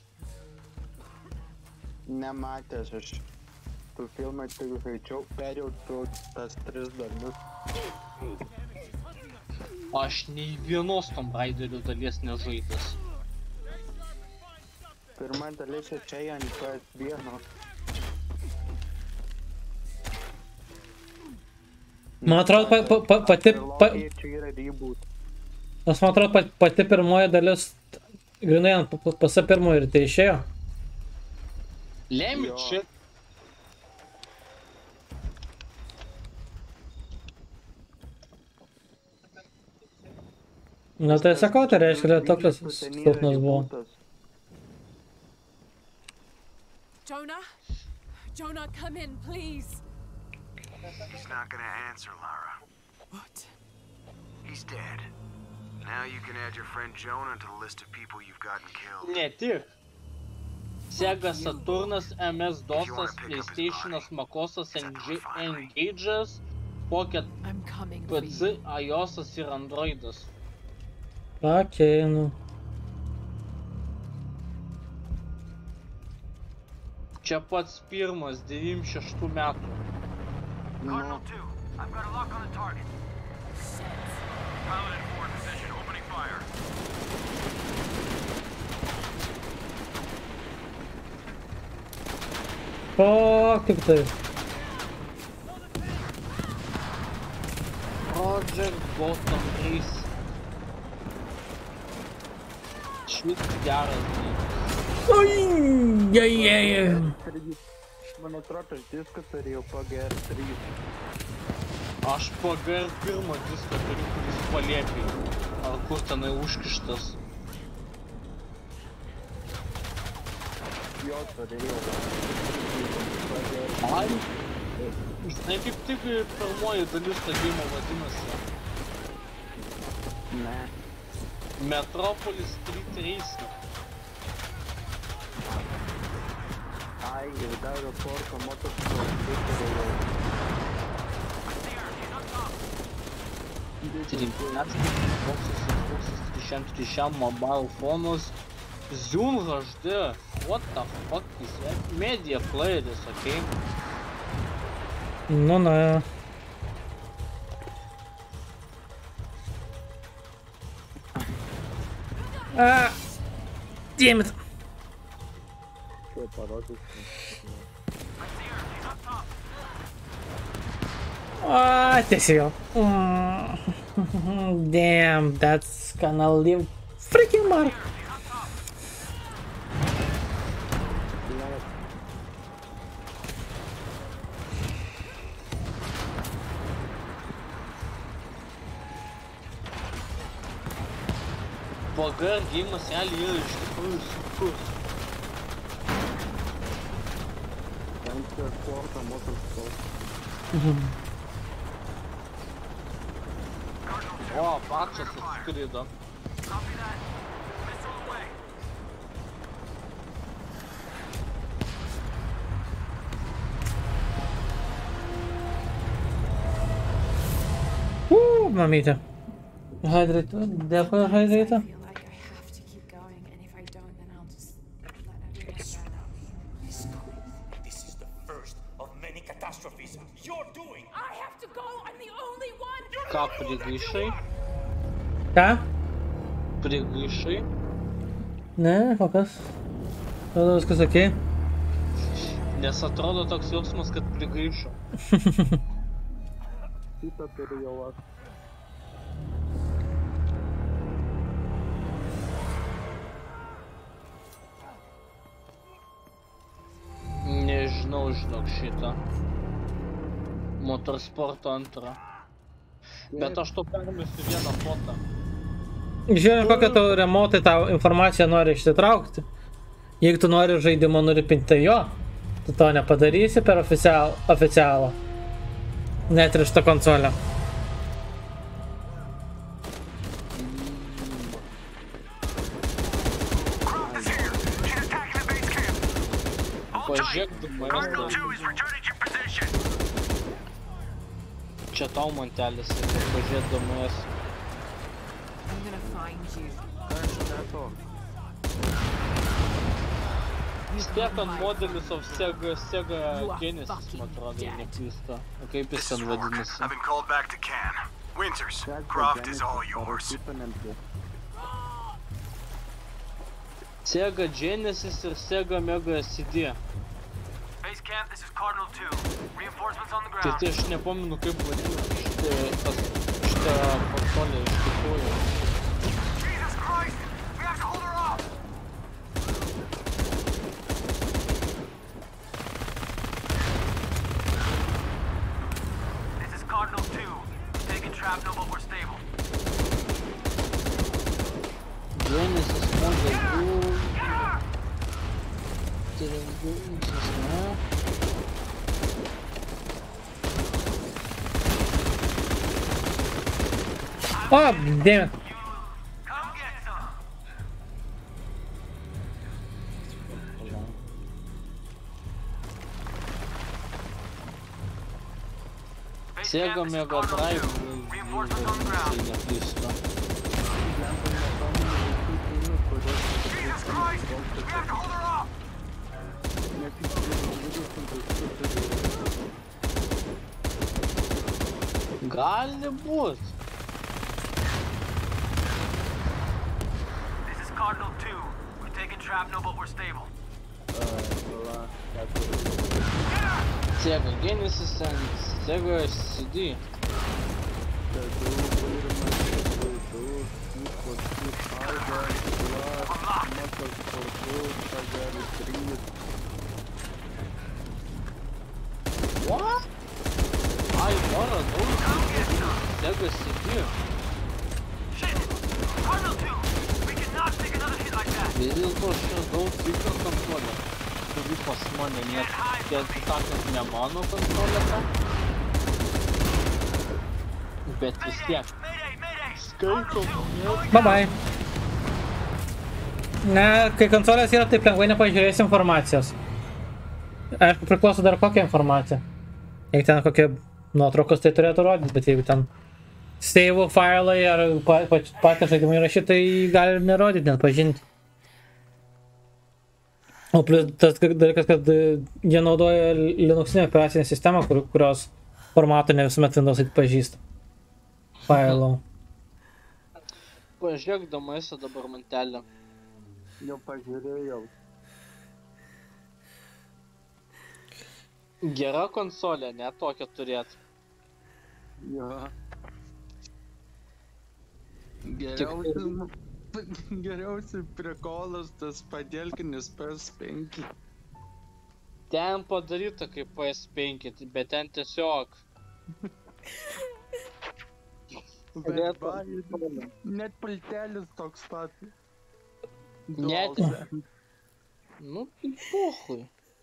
Nematęs aš tų filmą tik žaidžiau, perėjau tas 3 dalis. Aš nei vienos Tomb Raiderio dalies nežaidęs. Pirma dalis čia ant PS1. Man atrodo, Trilogija čia yra reboot. man atrodo, pati pirmoji dalis, grinai ant PS1 ir tai išėjo. Lemit čia. Na tai sakau, tai reiškia, tokios silpnas buvo. Jonah? Jonah, come in, please. He's not gonna answer, Lara. What? He's dead. Now you can add your friend Jonah to the list of people you've gotten killed. Ne tik. Sega Saturnas, MS-DOSas, PlayStation'as, Macosas, Engage'as, Pocket I'm coming for PC, you. iOS'as ir Android'as. Okei, nu. Čia pats pirmas 96 metų. Cardinal 2, I've got a lock on the target. Pilot in forward position, opening fire. O, kaip tai. Project Gotham 3. Šit geras dalykas. Ojjjjjjjjj. Man atrodo, tas diskas turėjo PGR3. Aš PGR pirmą diską turiu, kuris paliekai. Ar kur tenai užkištas. Jo turėjo. Ai, žinai kaip tik pirmoji dalis to geimo vadinasi. Ne. Metropolis Street Racing. Ai, ir dar Forza Motorsport turėjo. Trišiam mobile phones. Zoom HD. What the fuck is that? Media players, okay? Nu, na. Ah! Damn it! Tai parodys. Ah, tiesiog. Damn, that's gonna leave freaking mark. PGR geimas realiai yra iš tikrųjų sunkus. Ten Forza Motorsport. O, pačas atskrido. Mamytė. Hydrate, dėkui hydrate. I feel like I have to keep going, and if I don't, then I'll just let everyone down. This is the first of many catastrophes you're doing. I have to go! I'm the only one! Ką prigaišai? Ką? Prigaišai? Ne, kokias. Atrodo viskas okei. Nes atrodo toks jausmas, kad prigaišo. Šitą turėjau aš. Nežinau, žinok šitą. Motorsporto antrą. Bet aš to permesiu vieną fotą. Žiūrint, kokią tu remotai tą informaciją nori išsitraukti. Jeigu tu nori žaidimo nuripinti jo, tu to nepadarysi per oficialą. Net ir šitą konsolę. Pažiūrėk, du manęs. Čia tau mantelis, pažiūrėk, du manęs. I'm gonna find you. Stefan modelis of Sega Genesis, man atrodo, jei neklysta. O kaip jis ten vadinasi? I've been called back to Can. Winters, Croft is all yours. Sega Genesis ir Sega Mega CD. Base camp, this is Cardinal 2. Reinforcements on the Tai ground. tai aš nepamenu, kaip vadinasi šitą konsolę iš tikrųjų. Jesus Christ! We have to hold her off! This is Cardinal 2. Taking shrapnel, but we're stable. Genesis Mega 2. O, damn it. Come get some! Sega Mega Drive, jei neklysta. Jesus Christ! We have to hold her off! Gali būt. This is Cardinal 2. We're taking shrapnel, but we're stable. Sega Genesis and Sega CD. What? I wanna know Sega CD. Shit! Cardinal 2! We cannot take another hit like that! Vis dėlto aš radau tikrą konsolę, kuri pas mane net, tiesą sakant, ne mano konsolė ta. Bet vis tiek. Skaitom. Bye bye. Ne, kai konsolės yra, taip lengvai nepažiūrėsi informacijos. Aišku, priklauso dar kokią informaciją. Jeigu ten kokie nuotraukos, tai turėtų rodyti, bet jeigu ten save failai ar patys žaidimai įrašyti, tai gali nerodyti, net pažinti. O plus tas dalykas, kad jie naudoja Linuxinę operacinę sistemą, kurios formato ne visuomet Windows atpažįsta. Failų. Pažiūrėk damaisa dabar mantelę. Jau pažiūrėjau. Gera konsolė, ne tokią turėt. Jo. Geriausiai prikolas tas padelkinis PS5. Ten padaryta kaip PS5, bet ten tiesiog. Net pultelis toks pat. Net. Nu, tai pohui.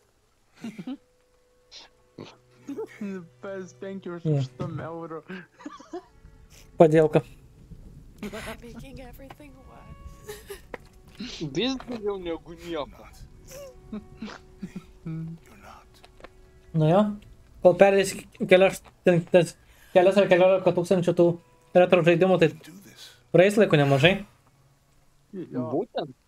PS5 už 8 eurų. Padėlka. Making everything worse. Vis daugiau negu nieko. Nu jo. Kol perės kelias ar 15 tūkstančių tų retro žaidimų, tai praeis laiko nemažai. Būtent.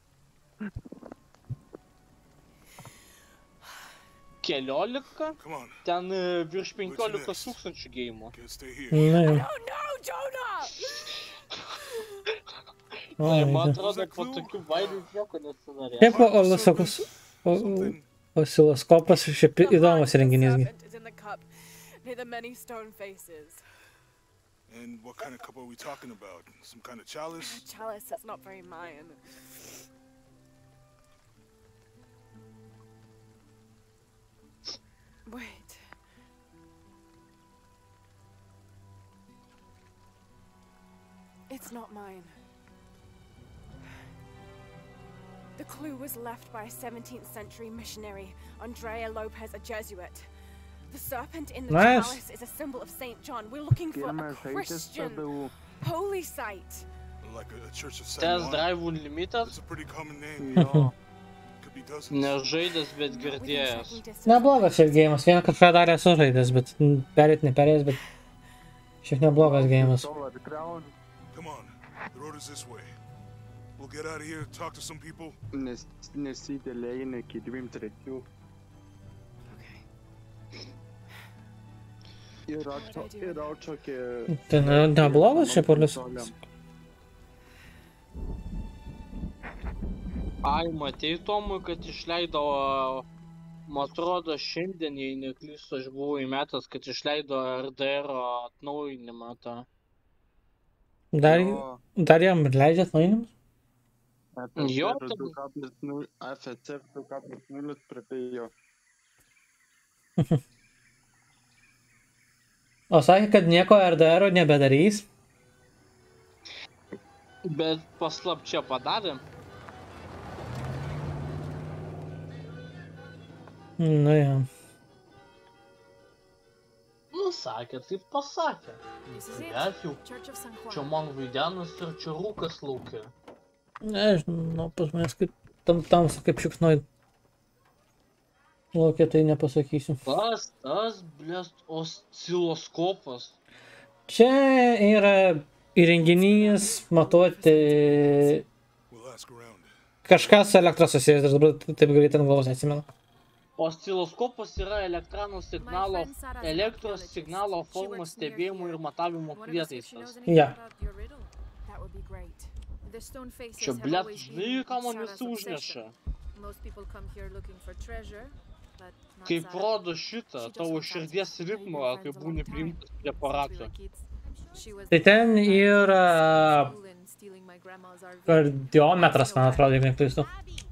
Keliolika, ten virš 15 tūkstančių geimų. Na jau. No, Jonah! Tai man atrodo, po tokių bairių nieko nesinorės. Šiaip osiloskopas šiaip įdomus renginys. Is in the cup, near the many stone faces. And what kind of cup are we talking about? Some kind of chalice? Chalice, that's not very Mayan. Wait. It's not mine. The clue was left by a 17th century missionary, Andrea Lopez, a Jesuit. The serpent in the Nice. chalice is a symbol of St. John. We're looking for Pirmą a žaidęs Christian labiau. holy site. Like a church of San Test Juan. Drive Unlimited? It's a pretty common name. Jo. Could be dozens. Nežaidęs, bet Within girdėjęs. striking distance. Neblogas šiaip gėjimas. Vieną kažką dar esu žaidęs, bet perėt neperėjęs, bet šiaip neblogas gėjimas. Solar ground, Come on. The road is this way. We'll get out of here, talk to some people. nesidėlėjai iki 2-3. Yra tokie... Tai neblogas šiaip polis. Ai, matei Tomui, kad išleido, man atrodo, šiandien, jei neklystu, aš buvau įmetęs, kad išleido RDR atnaujinimą tą. Dar jam leidžia atnaujinimus? Jo, FSR 2.0 pradėjo. O sakė, kad nieko RDR nebedarys? bet paslapčia padarė. Nu jo. Nu, sakė, taip pasakė. This is it. Bet jau Church of San čia Juan. man vaidenas ir čia rūkas laukia. Nežinau, pas manęs kaip tamsa kaip šikšnoj. Laukia tai nepasakysiu. Tas, blest, osciloskopas. Čia yra įrenginys matuoti We'll ask around. kažkas su elektra susijęs, aš dabar taip greitai ant galvos neatsimenu. Osciloskopas yra elektros signalo formos stebėjimo ir matavimo prietaisas. Ja. That would be great. The stone faces Čia, have blest, always žinai, been ką man Sarah's visi užneša. obsession. Most people come here looking for treasure, but not Kaip Sarah. rodo šitą, tavo širdies ritmą, kai būni priimtas preparatų. She was Tai ten yra school in stealing my grandma's RV. kardiometras, man atrodo, jeigu neklystu.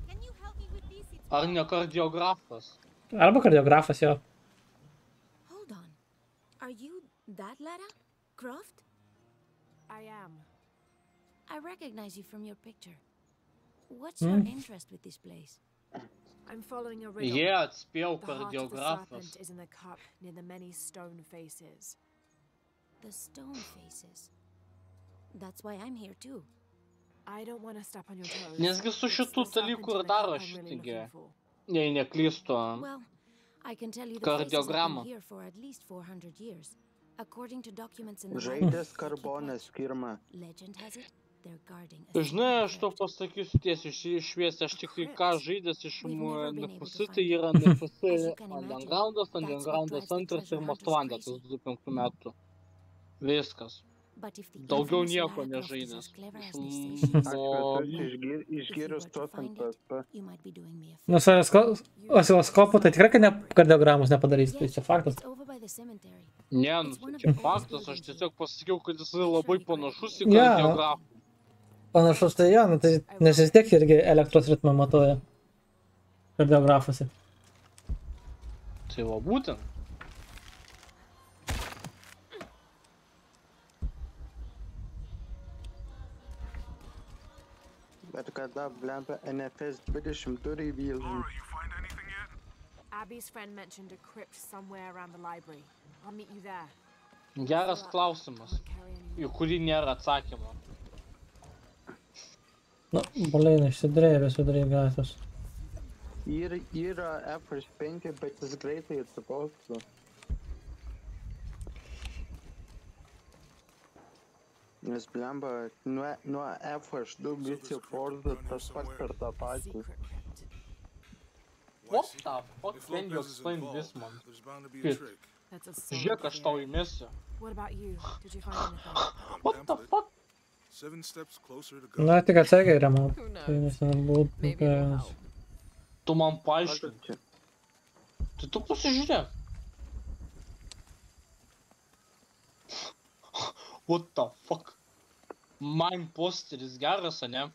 Ar ne kardiografas? Arba kardiografas jo. Hold on. Are you that Lara? Croft? I am. I recognize you from your picture. What's your interest with this place? I'm following a riddle. Jie atspėjau The heart of the kardiografas. serpent is in the cup near the many stone faces. The stone faces. That's why I'm here too. I don't want to step on your toes. Nesgi su It's šitų the serpent dalykų in ir the daro cup I'm really šitie, looking for. jei neklystu. Well, I can tell you the faces have Kardiogramą. been here for at least 400 years. According to documents in the Žaidęs karbonas pirmą. legend has it, they're guarding a Žinai, aš tau pasakysiu tiesiai šviesiai, aš tik tai ką žaidęs iš NFC, tai yra NFC Undergroundas, Undergroundas 2 ir Mastvandas 2005 metų. Viskas. But if the Daugiau infamous nieko Lara Croft is nežaidęs. as clever as they say she is, O Išgėrus tuos ant PSP. you might be doing me a Nu, su osciloskopu tai tikrai, kad kardiogramos nepadarys, tai čia faktas. It's over by the cemetery. ne, nu, tai čia faktas, aš tiesiog pasakiau, kad jis labai panašus į Jo. kardiografą. Panašus tai jo, nu, tai nes vis tiek irgi elektros ritmą matuoja kardiografuose. Tai va būtent. Bet kada blemba NFS 20 turi vėlų. You find anything yet? Abby's friend mentioned a crypt somewhere around the library. I'll meet you there. Geras klausimas, Carry any į kurį nėra atsakymo. Nu, balėna, išsidrėvė sudrėvė gatvės. Yra F5, bet jis greitai atsipausto. Nes blemba, nuo F2 visi portų tas pats per tą patį. secret crypt. What the fuck can you explain this, man? There's bound to be a Good. trick. That's a solid Žiūrėk, aš tau theory. įmesiu. What about you? Did you find anything? What the fuck? 7 steps closer to God. Na, tik atsargiai remontu. Who knows? Tai nes nebūtų. Maybe it'll help. Tu man paaiškink. Čia. Tai tu pasižiūrėk. What the fuck? Man posteris geras, ane?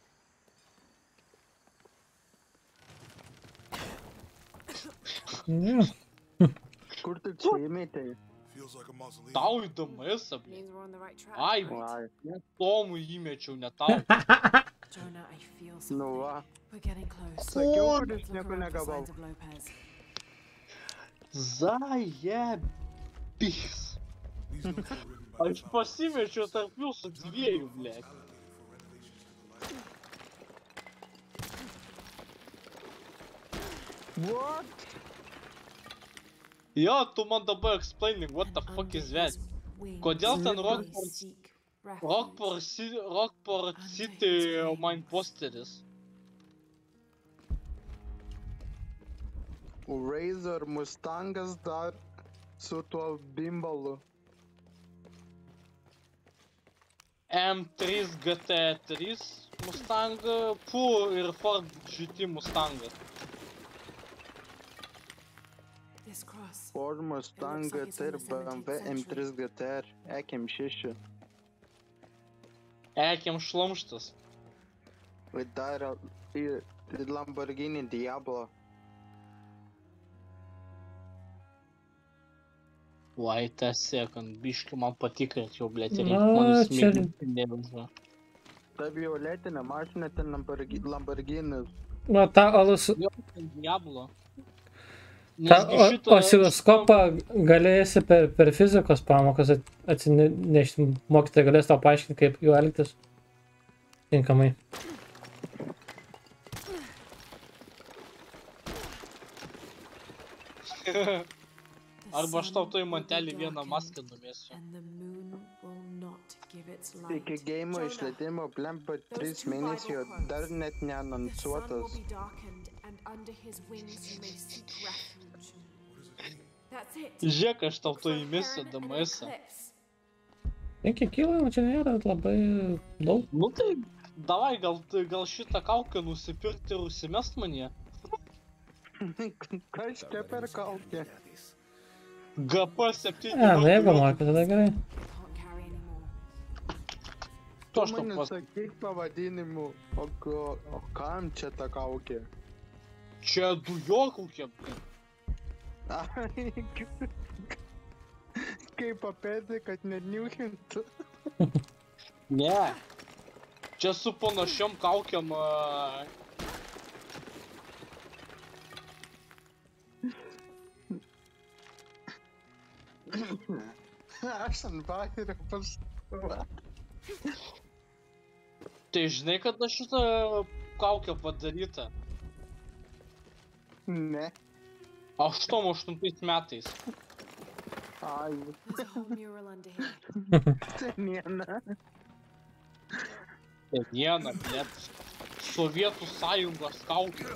Ne. Kur tu čia įmetei? Feels like a mausoleum. Tau įdomu, esa, blė. Means we're on the right track. Ai, Ai. Tomui įmečiau, ne tau. Jonah, I feel Nu something. va. We're getting close. Sakiau, О, kad Let's jis look nieko around for negavau. signs of Lopez. Zajebis. These notes were written by the Aš pasimečiau tarp jūsų dviejų, blėt. What? Jo, tu man dabar explaining, what the fuck is that? Kodėl ten Rockport City man posteris? Razor Mustangas dar su tuo bimbalu. M3 GT3 Mustang, ir Ford GT Mustangas. This cross. Ford Mustang GT ir BMW M3 GTR EM6. Ekim šlamštas. Ir dar ir Lamborghini Diablo. Wait a second, biškai man patikrint jau, blėt, ir Na, man čia- įsmėginti nevažiuoja. Ta violetinė mašina, ten Lamborghinis. Va, tą alus, Jo, ten Diablo. tą Nesgi šitą- osiloskopą galėsi per fizikos pamokas atsinešti, mokytojai galės tau paaiškinti, kaip jų elgtis tinkamai. Arba aš tau toj mantelį vieną maskę numėsiu. And the moon will not give its light. Iki game išleidimo blemba 3 mėnesių dar net The sun will neanonsuotas. be darkened, and under his wings you may seek refuge. That's it. Žiūrėk, aš tau toj From įmėsiu Heron and DMS-ą. Eclipse. 5 kilų čia nėra labai daug. Nu tai, davai, gal šitą kaukę nusipirkti ir užsimest manie. Kas čia per kaukė? GP7. Nu jeigu moki, tada gerai. Can't carry anymore. Tu aš Tu tau man pas... nesakyk pavadinimu, o kam čia ta kaukė? Čia dujokaukė. Ai, kaip papėdė, kad neniuhintų. Ne. Čia su panašiom kaukiam... Aš ant baterio pastuva. Tai žinai, kada šitą kaukę padaryta? Ne. 88 metais. Ai, There's a whole mural under here. seniena. Viena, blėt. Sovietų sąjungos kaukė.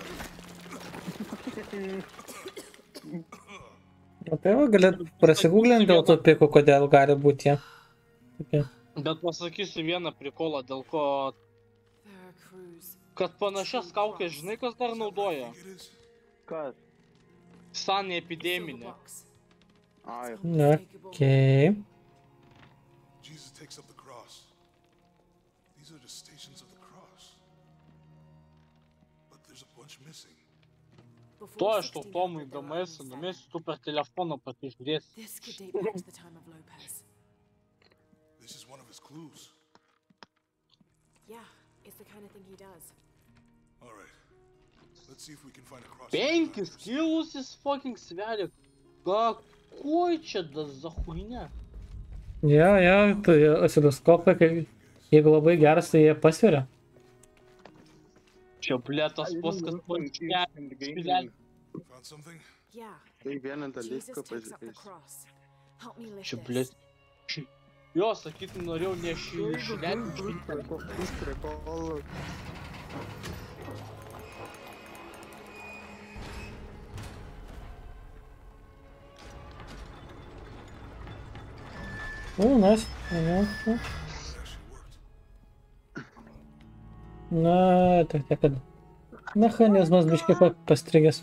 Apie va, galėt prasigūglinti dėl to piko, kodėl gali būti jie. Okay. Bet pasakysiu vieną prikolą, dėl ko... Veracruz. Kad panašias kaukės, žinai, kas dar naudoja? Kas? Sanė epideminė. Ai. Okay. Jesus takes up the cross. These are the stations of the cross. But there's a bunch missing. To aš tau Tomui DMS numėsiu, tu per telefoną pasižiūrėsi. This could date back to the time of Lopez. This is one of his clues. Yeah, it's the kind of thing he does. All right. Let's see if we can find a cross. 5 kilus jis fucking sveria. Kakoj čia za chuinia? Jo, tai osiloskopai, jeigu labai geras, tai jie pasveria. Čia blėtas paskas Found something? Yeah. Tai vieną Jesus dalyką takes up the pažiūrėsiu. cross. Help me lift Čia this. blėt. Jo, sakytum, norėjau nešilėti. Kokius prikolus. Nice. Na, tik tiek, kad mechanizmas biškai pastrigęs.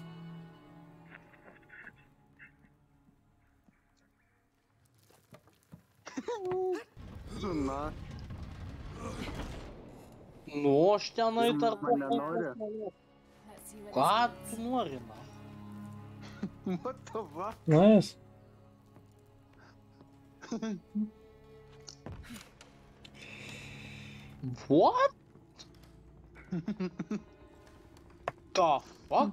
Na, Nu, aš tenai tarp... nenori. Let's see what Ką this tu means. nori, na? What the fuck? Nice. What? The fuck?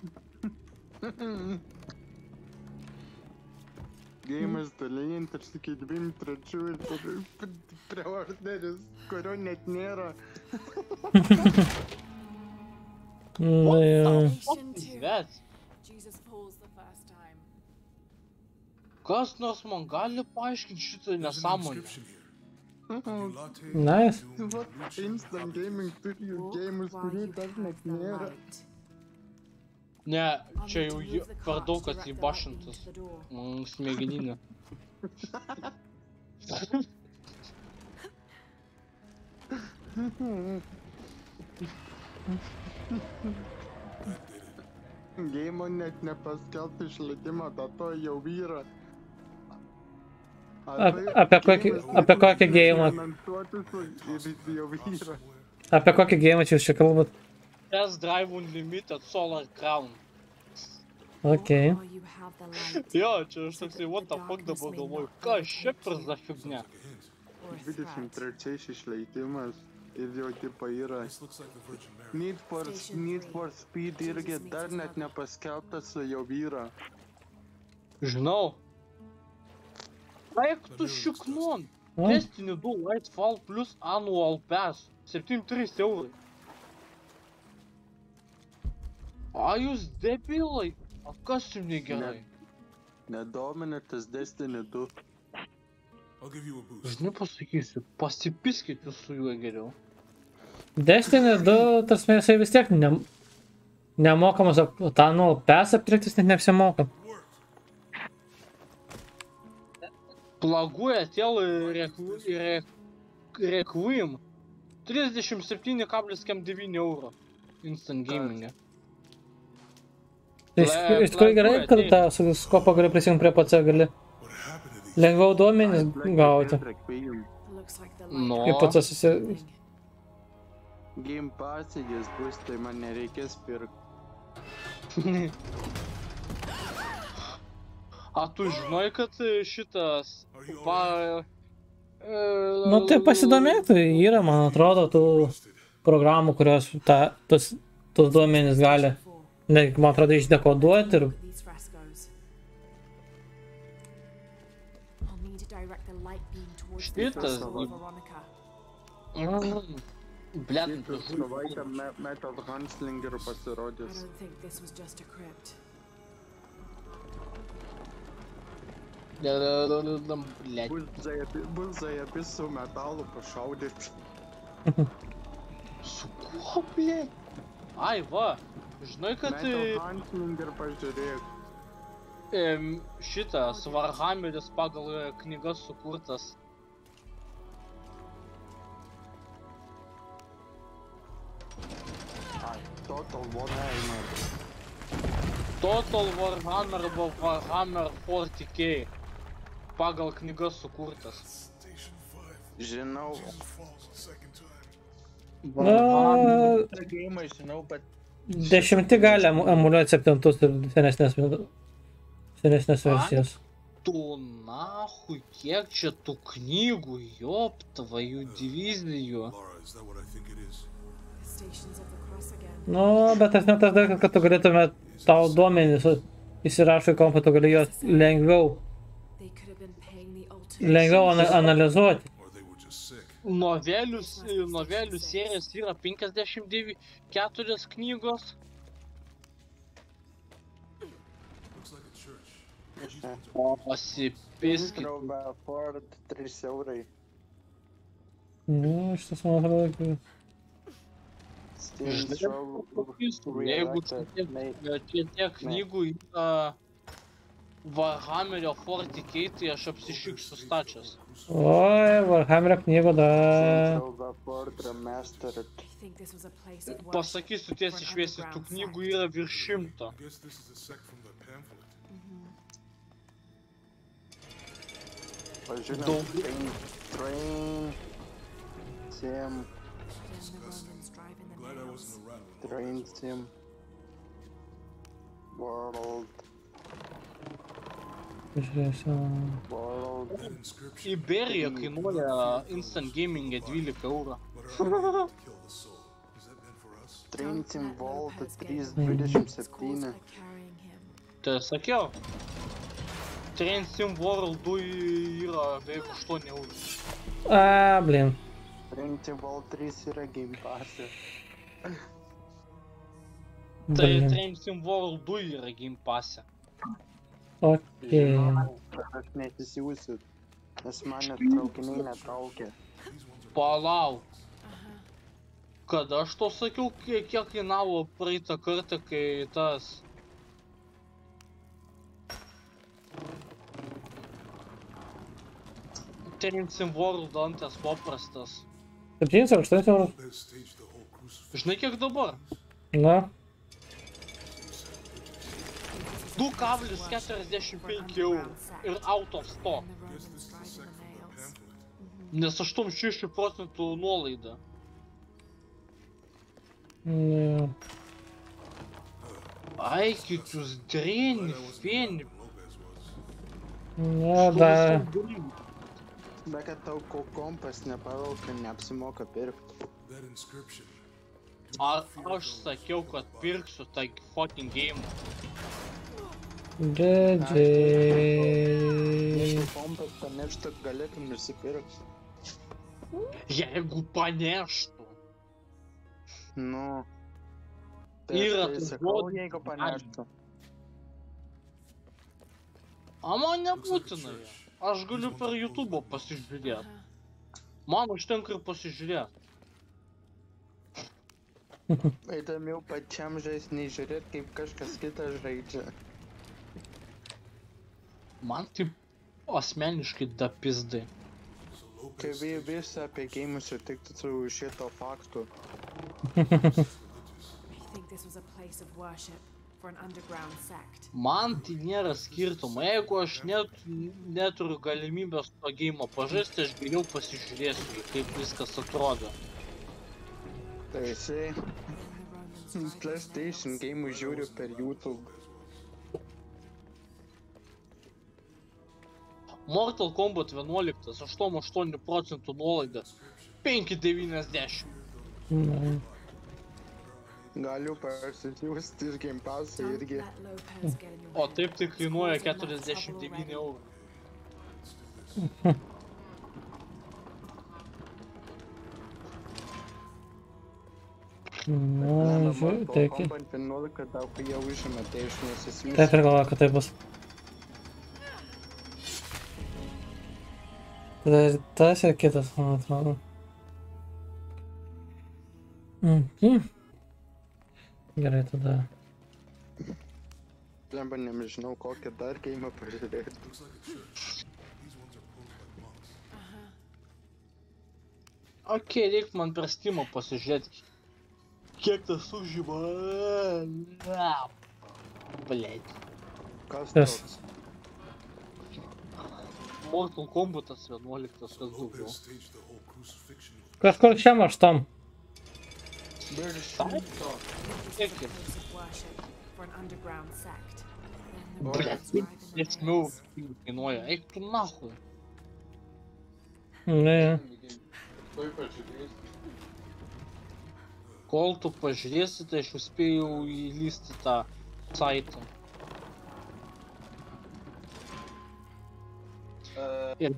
Gėjimas tolyn, tarsi kai 2-3 ir prie orderis, kurio net nėra. Bet. Kas nors man gali paaiškinti šitą nesąmonę? Nice. Instant gaming turi gėjimus, kurių dar net nėra. Ne, čia jau per daug atsibašintas. Man smegeninė. Geimo net nepaskelbti išleidimo dato jau yra. Apie kokį geimą? Apie kokį geimą čia jūs čia kalbat? Test Drive Unlimited Solar Crown. Okei. Jo, čia aš toksai, what the fuck dabar galvoju, ką šiaip per za fignia? 23 išleidimas ir jau tipo yra. Need for Speed irgi dar net nepaskelbtas jau yra. Žinau. Eik tu šiknon. Destiny 2 Lightfall plus Annual Pass. 7,3 eurai. A jūs debilai? A kas jums negerai? Nedomina tas Destiny 2. Žinai pasakysiu, pasipiskit jūs su juo geriau. Destiny 2, tas jisai vis tiek nemokamas, tą Annual Pass aptirktis net neapsimoka. Plaguoja tėl Requiem 37,9 euro Instant Gaming. Iš tikrųjų gerai, kad tą skopą gali prisijungti prie PC, gali lengviau duomenis gauti. Kaip pats esi... Game Pass jis bus, tai man nereikės pirkti. A tu žinai, kad šitas... Nu tai pasidomėtų, yra, man atrodo, tų programų, kurios tos duomenys gali, man atrodo, išdekoduoti ir... Šitas... Blet, savaitę Metal Gunslinger pasirodys. Bus zajabis su metalu pašaudyti. Su kuo, blet? Ai, va, žinai, kad... Metal Gunslinger pažiūrėk. Šitas Warhammeris pagal knygas sukurtas. Total Warhammer. Total Warhammer arba Warhammer 40K. Pagal knygas sukurtas. Žinau. Dešimti gali emuliuoti 7 ir senesnės versijas. Tu nahui, kiek čia tų knygų, jop, tvojų divizijų. Nu, bet tas ne tas dalykas, kad tu galėtume tau duomenys įsirašo į kompą, tu gali juos lengviau analizuoti. Novelių serijas yra 54 knygos. Pasipiskit. Ford 3 eurai. Nu, šitas man atrodo, Jeigu čia tiek knygų yra Warhammerio 40K, tai aš apsišiksiu stačias. Oi, Warhammerio knygų dar... Pasakysiu tiesiai šviesiai, tų knygų yra virš 100. Pažiūrėjau, Train Sim, World. Iberija kainuoja Instant Gaming 12 eurų. Trinity Vault Lopez get in 327. are carrying him. Tai sakiau. Train Sim World 2 yra beveik 8 eurų. Blin. Trinity Vault 3 yra Game Pass'e. Tai Train Sim World 2 yra Game Pass'e. Okei. Aš nesisiūsiu, nes mane traukiniai netraukia. Palauk. Kad aš to sakiau, kiek kainavo praeitą kartą, kai tas... Train Sim World antras paprastas. 7 ar 8 eurų? Žinai kiek dabar? Na. 2,45 eurų ir out of stock. Nes 86% nuolaida. Ne. Ai, kitus drėni, fėni. Na, da. Bet kad tau kompas neparaukia, neapsimoka pirkti. Aš sakiau, kad pirksiu tą fucking game. GG. Jeigu kompas paneštų, galėtum nusipirkti. Jeigu paneštų. Nu. Yra Tai tas sakau, žodis. jeigu paneštų. A man nebūtinai. Aš galiu per YouTube'o pasižiūrėti. Man užtenka ir pasižiūrėti. Įdomiau pačiam žaist, nei žiūrėt, kaip kažkas kitas žaidžia. Man taip asmeniškai da pizdai. Kai visą apie geimus sutiktų su šito faktu. Man tai nėra skirtumo. Jeigu aš neturiu galimybės to geimo pažaisti, aš geriau pasižiūrėsiu, kaip viskas atrodo. Tai jisai PlayStation geimų žiūriu per YouTube. Mortal Kombat 11, 88% nuolaida, 5,90. Galiu parsisiųsti iš Game Pass'o irgi. O taip tai kainuoja 49 eurų. Na, žiūrėjau, tai kaip. Kombat 11 tau kai jau užima, tai aš nesisiųsiu. Taip ir galvoju, kad tai bus. Tada ir tas ir kitas, man atrodo. Gerai, tada. Lemba, nežinau, kokią dar geimą pažiūrėti. Okei, reik man per Steam'ą pasižiūrėti. Kiek tas užima? Blėt. Kas toks? Mortal Kombatas 11, kas daugiau. Kažkur šiam aš tam. Kiek? Blėt, nesmiau kainuoja. Eik tu nahui. Ne. Kol tu pažiūrėsi, tai aš jau spėjau įlysti tą saitą. Ir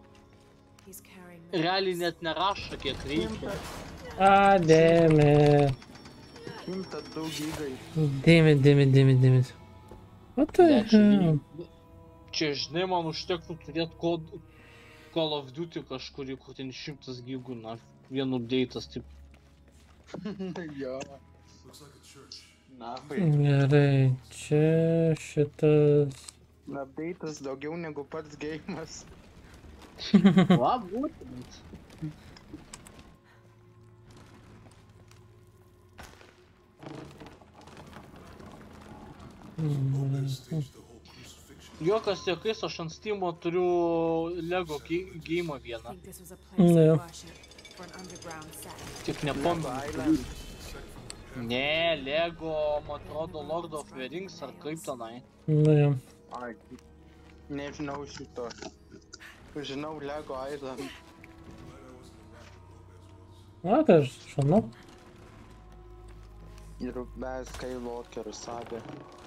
realiai net nerašo, kiek reikia. Damn. 102 gigai. Damn it. What the hell? Čia, žinai, man užtektų turėti Call of Duty kažkurį, kur ten 100 gigų, na, vienu update'as, taip. Jo. Nafai. Gerai, čia šitas. Update'as daugiau negu pats geimas. Va, būtent. Jokas jokiais, aš ant Steam'o turiu Lego geimą vieną. Ne. Tik nepamenu. Ne, Lego, man atrodo, Lord of the Rings ar kaip tenai. Ne. Ai, nežinau šito. Žinau Lego Island. A, tai aš žinau. Ir be Skywalker sagą.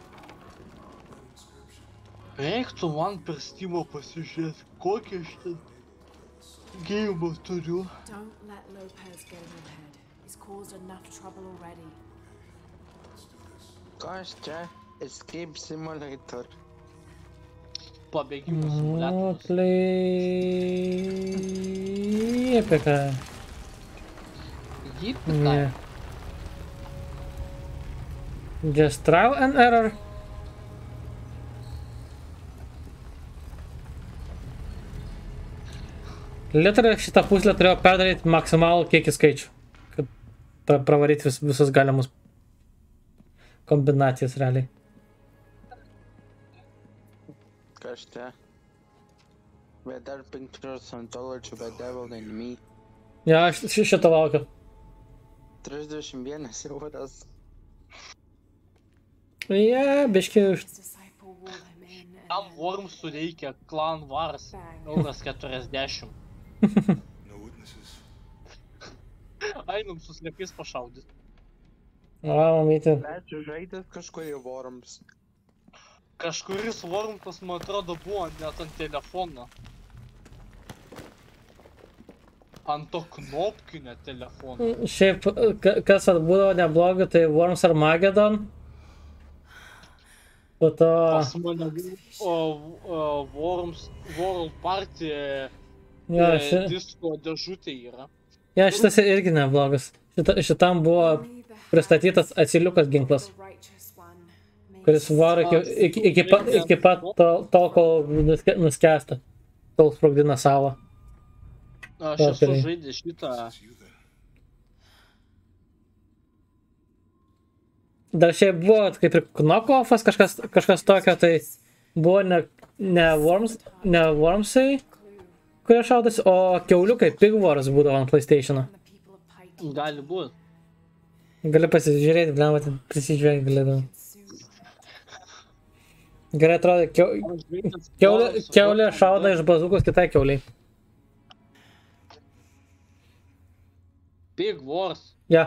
Reiktų man per Steam'o pasižiūrėti, kokį aš ten geimą turiu. Don't let Lopez get in your head. He's caused enough trouble already. Kas čia? Escape Simulator. Pabėgimo simuliatorius. Play... Apie ką? Jį Ne. pitai. Just trial and error. Literai šitą puslę turėjau perdaryti maksimalų kiekį skaičių, kad pravaryti visus galimus kombinacijas realiai. Kas čia? Better pictures ontology by devil and me. Ja, aš šitą laukiu. 31 euras. Biški už... Tam Wormsų reikia Clan Wars. Euras 40. Einam su slėpės pašaudyt. Mamyti. Ačiū žaidęs kažkurį Worms. Kažkuris Wormsas, man atrodo, buvo net ant telefono. Ant to knopkinio telefono. Šiaip, kas būdavo neblogai, tai Worms Armageddon. Po to... Pas mane Worms World Party disko dėžutė yra. Ja, šitas irgi neblogas. Šitam buvo pristatytas atsiliukas ginklas, kuris varo iki pat tol, kol nuskęsta, tol sprogdina savo. Aš esu žaidęs šitą. Dar šiaip buvo kaip ir knockoffas, kažkas tokio, tai buvo ne Wormsai, kurie šaudosi, o kiauliukai, Pig Wars būdavo ant PlayStation'o. Gali būt. Gali pasižiūrėti, blemą, prisižiūrėti galėdavau. Gerai atrodo, kiaulė šauda iš bazukos kitai kiauliai. Pig Wars. Ja.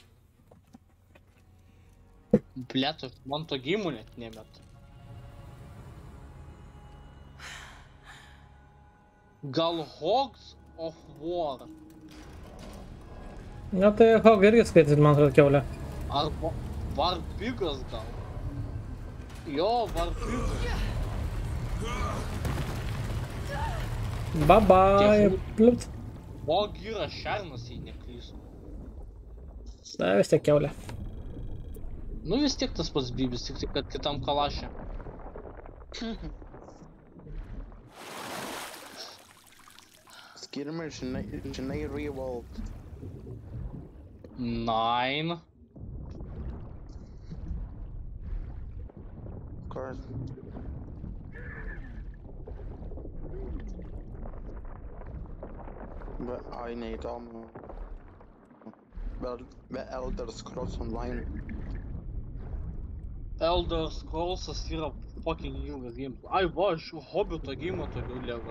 Blet, man to geimų net nemet. Gal Hogs of War? Na tai Hog irgi skaityt, man atrodo, kiaulė. Arba Warpigas gal? Jo, Warpigas. Bye-bye, pliut. Hog yra šernas, jei neklystu. Na vis tiek kiaulė. Nu vis tiek tas pats bybis, tik kad kitam kalašė. Skirmai, žinai Revolt. 9. Kas? Ai, neįdomu. Be Elder Scrolls Online. Elder Scrollsas yra fucking ilgas gameplay. Ai va, aš Hobbito game'o toliau lega.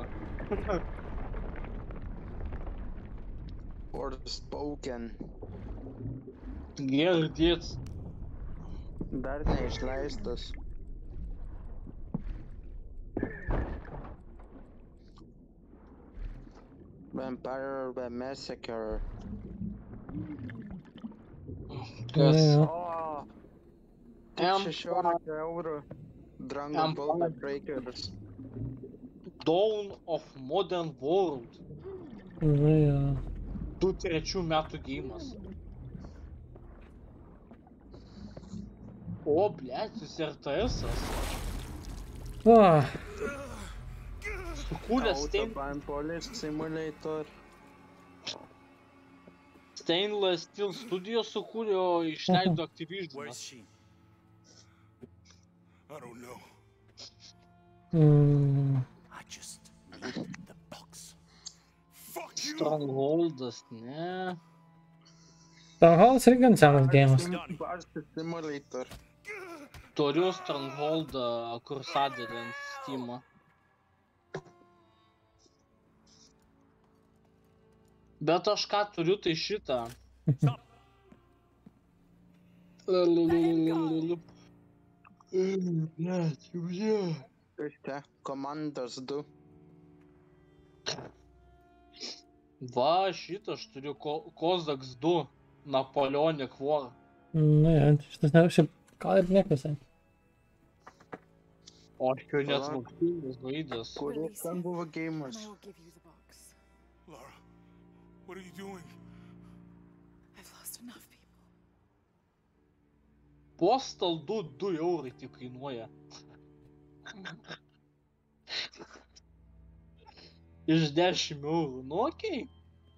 Forspoken. Girdėts. Dar neišleistas. Vampire the Massacre. Kas? O! 16 eurų. Dragon Ball Breakers. Dawn of Modern World. Nu jo. 2003 metų geimas. O, blėt, jis RTS-as. O. Sukūrė Police Simulator. Stainless Steel Studios sukūrė, o išleido Activision. I don't know. I just the box. Fuck you. Strongholdas, ne. Strongholdas irgi gan senas geimas. Simulator. Turiu Strongholdą, kur sadėlį ant Steam'o. Bet aš ką turiu, tai šitą. Kažkia, komandos 2. Va, šitą aš turiu Kozaks 2, Napoleonic War. Nu, ja, šitas ne, šiaip gal ir niek visai. O aš jau net smūgtinis žaidęs. Kuris ten buvo gėjimas? Lara, what are you doing? I've lost enough people. Postal 2 eurai tik kainuoja. Iš 10 eurų, nu okei.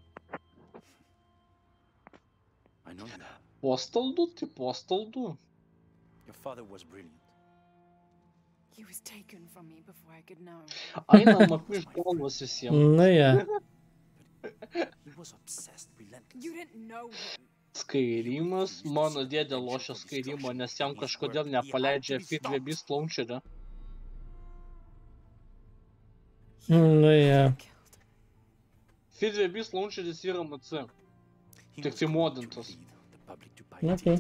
I know you. Postal 2, tai Postal 2. Your father was brilliant. He was taken from me before I could know. Ainam apiš galvas visiems. Nu, ja. He was obsessed, relentless. You didn't know him. Skyrimas, mano dėdė lošia Skyrimo, nes jam kažkodėl nepaleidžia Fit Beast launcherio. Nu, ja. Fit Beast launcheris yra MC. Tik tai modintas. Okay.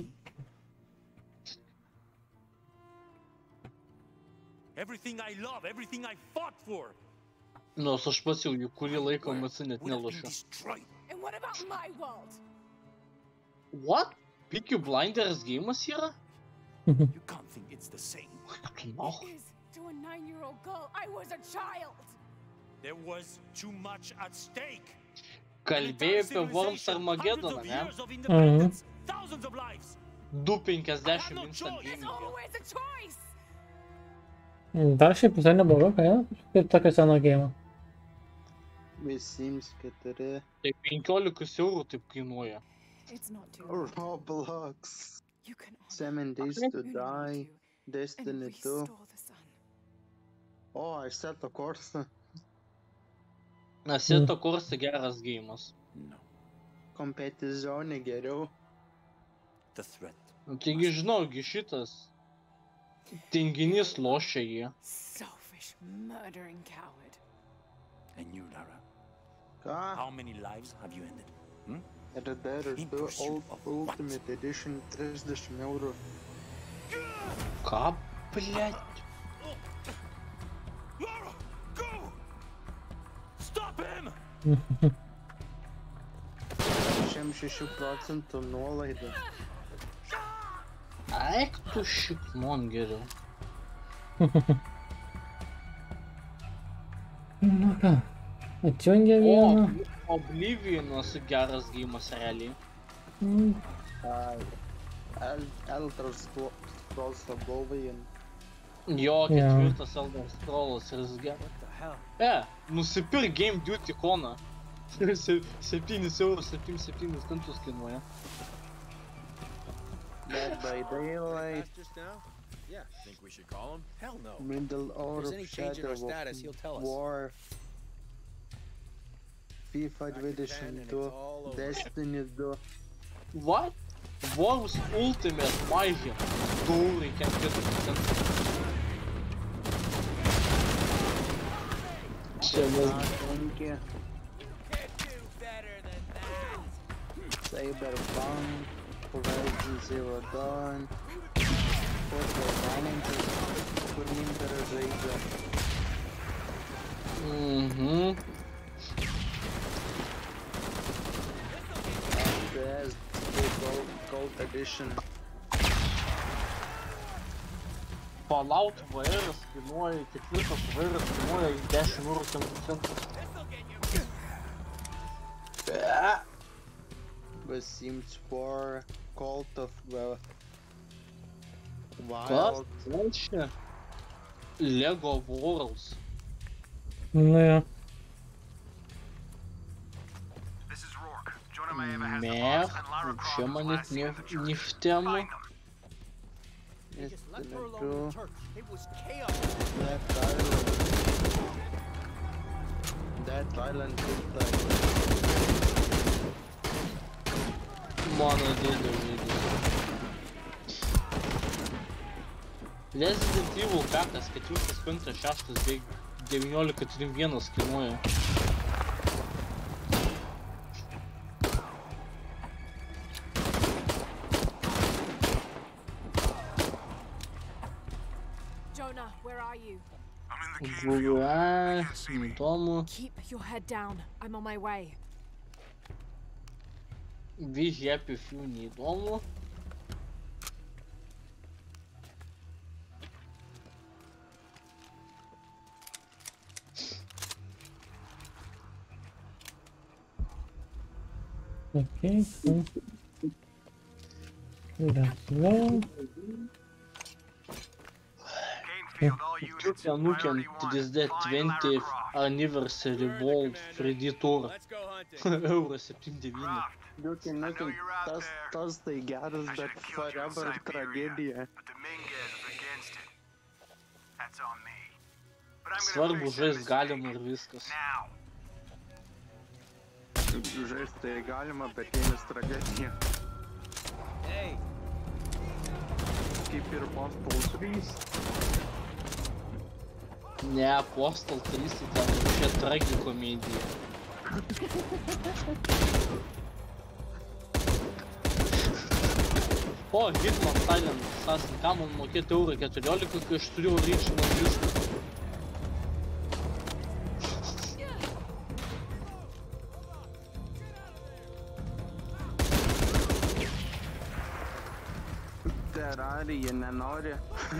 Everything I love, everything I fought for. Nors aš pats jau jų kurį laiką MC net nelošiu. And what about my world? What? Peaky Blinders gėjimas yra? You can't think it's the same. No. It is to a 9-year-old girl. I was a child. There was too much at stake. Kalbėjai apie Worms Armageddon, ne? Thousands of lives. 2.50 instant It's gaming. always a choice. Dar šiaip visai nebloga, ką, ja? Kaip tokio seno gėjimo. Visims 4. Tai 15 eurų taip kainuoja. It's not too Roblox. You can 7 Days to Die. Destiny 2. O, Assetto Corsa. Assetto Corsa geras gėjimas. Competizione geriau. The threat. Taigi žinaugi šitas tinginys lošia jį. Selfish, murdering coward. And you, Lara. Ką? How many lives have you ended? Red Dead 2 Ultimate Edition 30 eurų. Ką, blėt? Lara, go! Stop him! 6% nuolaida. Eik tu šikmongeriu. Nu ką, atjungia vieną. Oblivionas geras gėjimas realiai. Elder Scrolls Oblivion. Jo, ketvirtas Elder Scrolls ir jis geras. Nusipirk Game Duty ikoną. 7 eurų 77 centus kainuoja. Dead by Daylight. Yeah, think we should call him? Hell no. Middle Earth If there's any change in our Shadow status, he'll tell of us. War. FIFA 22. Destiny 2. What? Worms Ultimate mažė. 2 eurai 4 centus. Čia mes... Cyberpunk, Horizon Zero Dawn, Football Manager, kur Minteras žaidžia. FPS Gold Edition. Fallout VR'as kainuoja, ketvirtas VR'as kainuoja 10 eurų 100 centus. The Sims 4, Cult of the Kas? Wild. Reiškia? Lego Worlds. Nu jo. Mech, čia man net ne в тему. Destiny 2, It was chaos. Dead Island 2. Mano dėdė žaidė. Resident Evil 5, 4, 5, 6 bei 19.31 kainuoja. Where are you? Buvę, neįdomu. Keep your head down. I'm on my way. Vis happy few neįdomu. Okay, cool. That's low. Took a Nukem 3D 20th anniversary ball 3D tour. Euro 79. Nukem, tas tai geras, bet forever tragedija. Svarbu žaist galima ir viskas. Žaist tai galima, bet jiemis tragedija. Kaip ir Postal 3. Ne, Postal 3 tai ten čia tragikomedija. O, Hitman Silent Assassin, ką man mokėti €14, kai aš turiu Original diską. Terrari, jie nenori.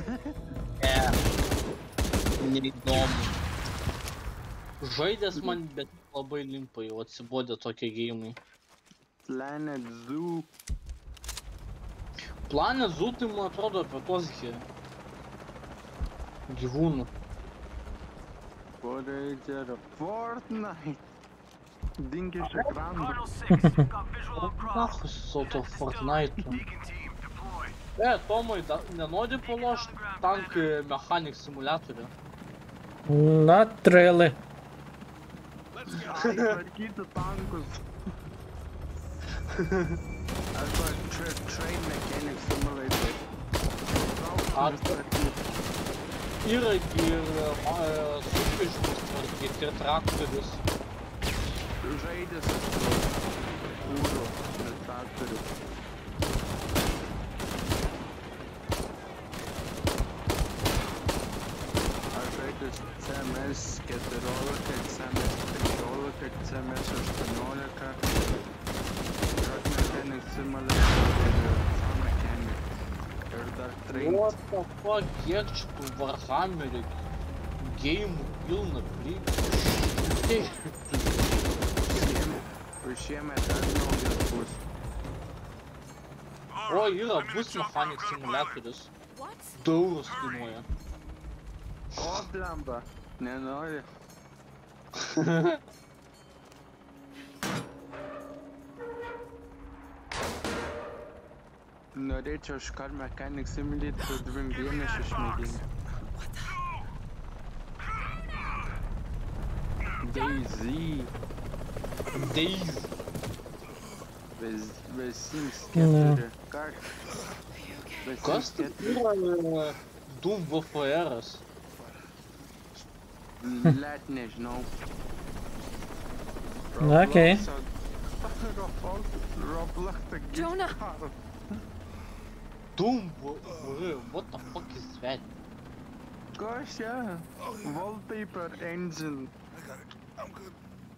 Neįdomu. Žaidęs man, bet labai limpa jau atsibodė tokie geimai. Planet Zoo. Planet Zoo tai man atrodo apie tos gyvūnų. Forager. Fortnite. Dingi iš ekrano. Nachus su to Fortnite'u. Tomai, nenori palošti Tank Mechanic simulatorių? Not really. Tvarkyti tankus. Arba Train Mechanic simulator. Yra ir sunkvežimus tvarkyti, ir traktorius. Žaidės Ūro ir traktorius. CMS 14, CMS 15, CMS 18, Truck Mechanic Simulator ir Farm Mechanic. Ir dar Train. What the fuck, kiek čia tų Warhammerį geimų pilna prieigų. Šiemet dar naujas bus. O, yra bus Mechanic simulatorius. €2 kainuoja. O, blemba, nenori. Norėčiau iškart Mechanic Simulator 2 mėnesius išmėginti. Days. Sims 4. Kas tai yra Doom VFR'as? Let nežinau. Okay. Roblox Jonah! Doom VFR, what the fuck is that? Gosh, yeah. Wallpaper engine. I'm good.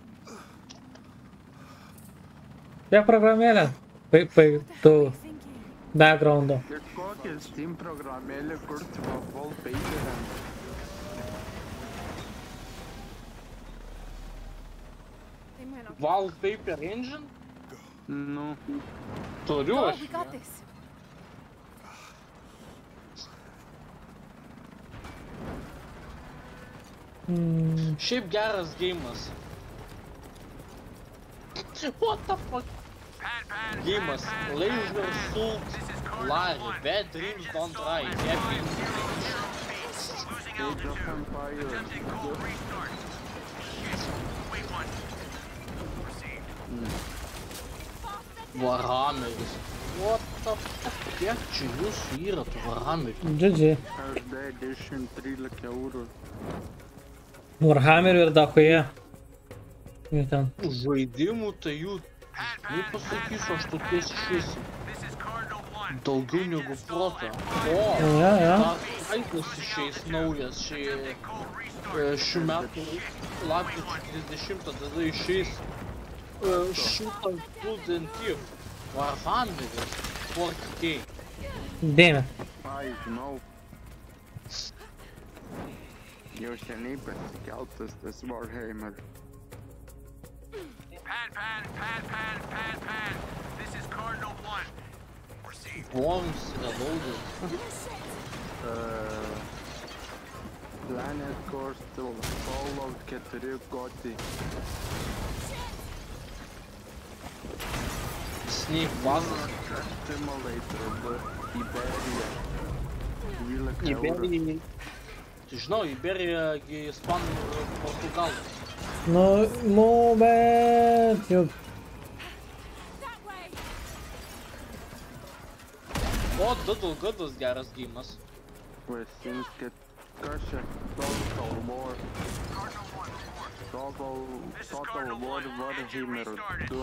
Kiek programėlė? Tu backgroundo. Ir kokia Steam programėlė kurti wallpaper'ą? Wallpaper engine? Nu. Turiu Oh, aš. we got this. Šiaip geras geimas. What the fuck? Geimas. Laser Sult Larry. Bad dreams don't try. Happy. Age of Empires. Warhammeris. What the fuck? Kiek čia jūsų yra tų Warhammerių? GG. HD Edition 13 €. Warhammerių ir dakoje. Ir ten. Žaidimų tai jų... Nepasakysiu, aš tokiais išėsiu. Daugiau negu protą. O, dar straipsnis išeis naujas šių metų lapkričio 30, tada išeis Shoot and Pull and Thief Warhammeris 40K. Dėmė. Ai, žinau. Jau seniai pasikeltas tas Warhammer. Pan. This is Cardinal 1. Bombs reloaded. Planet Coastal, Fallout 4 Gothi. Sneak Puzzle. Simulator, Iberia. 12 eurų. Iberija. Tu žinau, Iberija ispanų ir portugalų. Nu, moment, jau. O, Doodle Goodles geras geimas. Vasinskit, kas čia? Total War. Total War Warhammer 2.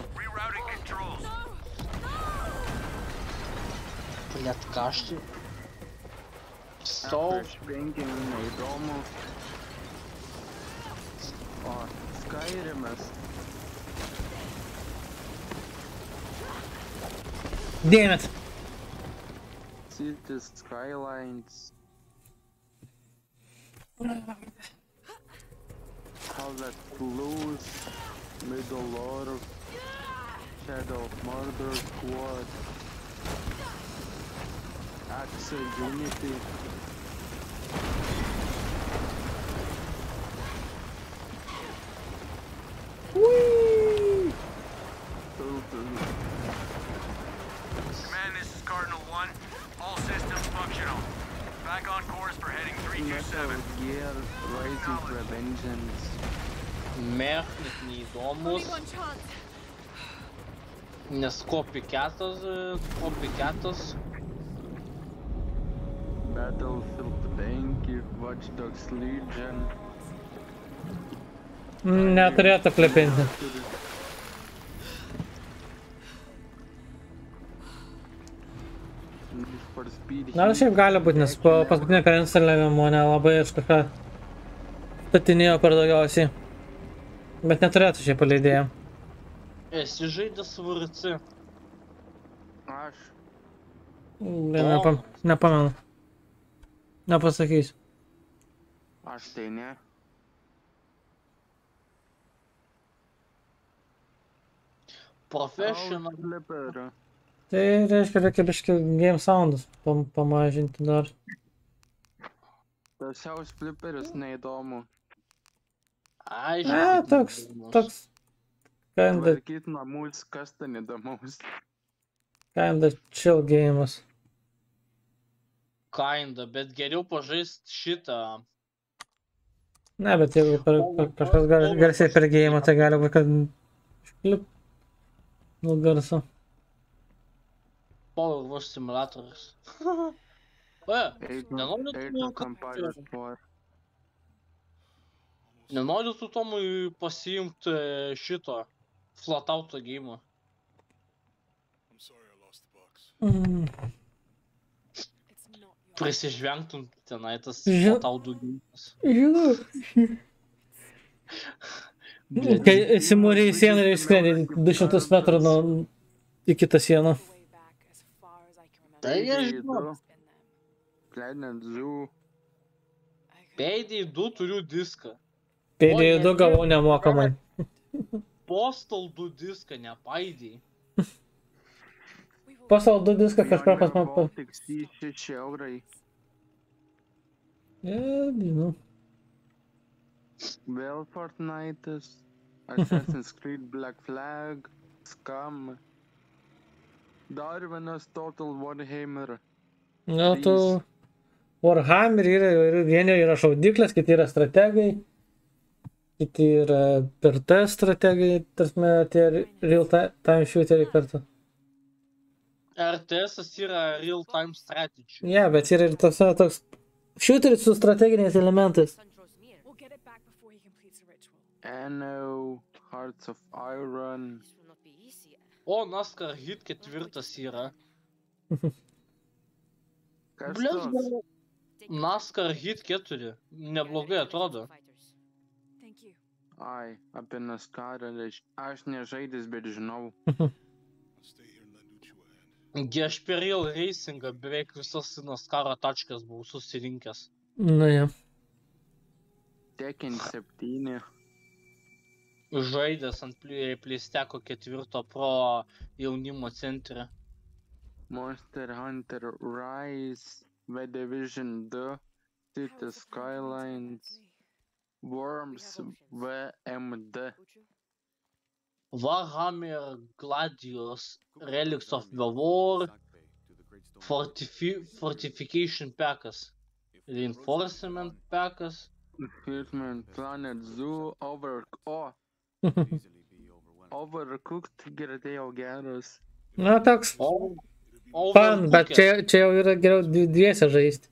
Net kaštai. Stau. H5 neįdomu. O, Skyrimas. Dėmėt. Cities Skylines. Howlett Blues. Middle Earth. Shadow of Mordor Squad. Axel Unity. Command, this is Cardinal 1. All systems functional. Back on course for heading 327. Metal Gear Rising Revengeance. Mech net neįdomus. Nes copycatas. Battlefield 5, Watch Dogs Legion. Neturėtų klepinti. Na, šiaip gali būti, nes po paskutinio perinstaliavimo nelabai aš kažką statinėjo per daugiausiai. Bet neturėtų šiaip paleidėję. Esi žaidęs VRC? Aš. Nepamenu. Nepasakysiu. Aš tai ne. Professional. Tai reiškia, reikia biškį game soundus pamažinti dar. Tas House Flipperis neįdomu. Aišku. Toks. Kinda. Tvarkyt namus, kas ten įdomaus. Kinda chill game'as. Kinda, bet geriau pažaist šitą. Ne, bet jeigu kažkas garsiai per game'ą, tai gali būti, kad šklip. Nu garso. Power Wash Simulatoris. Nenori tu Tomui pasiimti šito flatauto game'o. Prisižvengtum tenai tas flatautų game'as. Žinau. Kai esi mūrė į sieną ir išskrendė 200 metrų į kitą sieną. Tai aš žinau. Planet Zoo. Payday 2 turiu diską. Payday 2 gavau nemokamai. Postal 2 diską, ne Payday. Postal 2 diską kažką pas man... Tik 6 eurai. Žinau. Vėl Fortnite'as, Assassin's Creed Black Flag, Scum. Dar vienas Total Warhammer. Na, tu... Warhammer yra, vieni yra šaudyklės, kiti yra strategai. Kiti yra PRT strategai, tarsi tie real time shooteriai kartu. RTS yra real time strategy. Ne, bet yra ir toks shooteris su strateginiais elementais. Anno, Hearts of Iron. O, NASCAR Hit 4 yra. Blėt, NASCAR Hit 4. Neblogai atrodo. Thank you. Ai, apie NASCAR, aš nežaidęs, bet žinau. Aš per Real Racingą beveik visas NASCAR tačkas buvau susirinkęs. Nu, ja. Tekken 7. Žaidęs ant Pleisteko 4 Pro jaunimo centre. Monster Hunter Rise, The Division 2, City Skylines, Worms, VMD. Warhammer Gladius, Relics of the War, Fortification Packas, Reinforcement Packas, Hitman, Planet Zoo, Overcooked girdėjau geras. Na, toks fan, bet čia jau yra geriau dviese žaisti.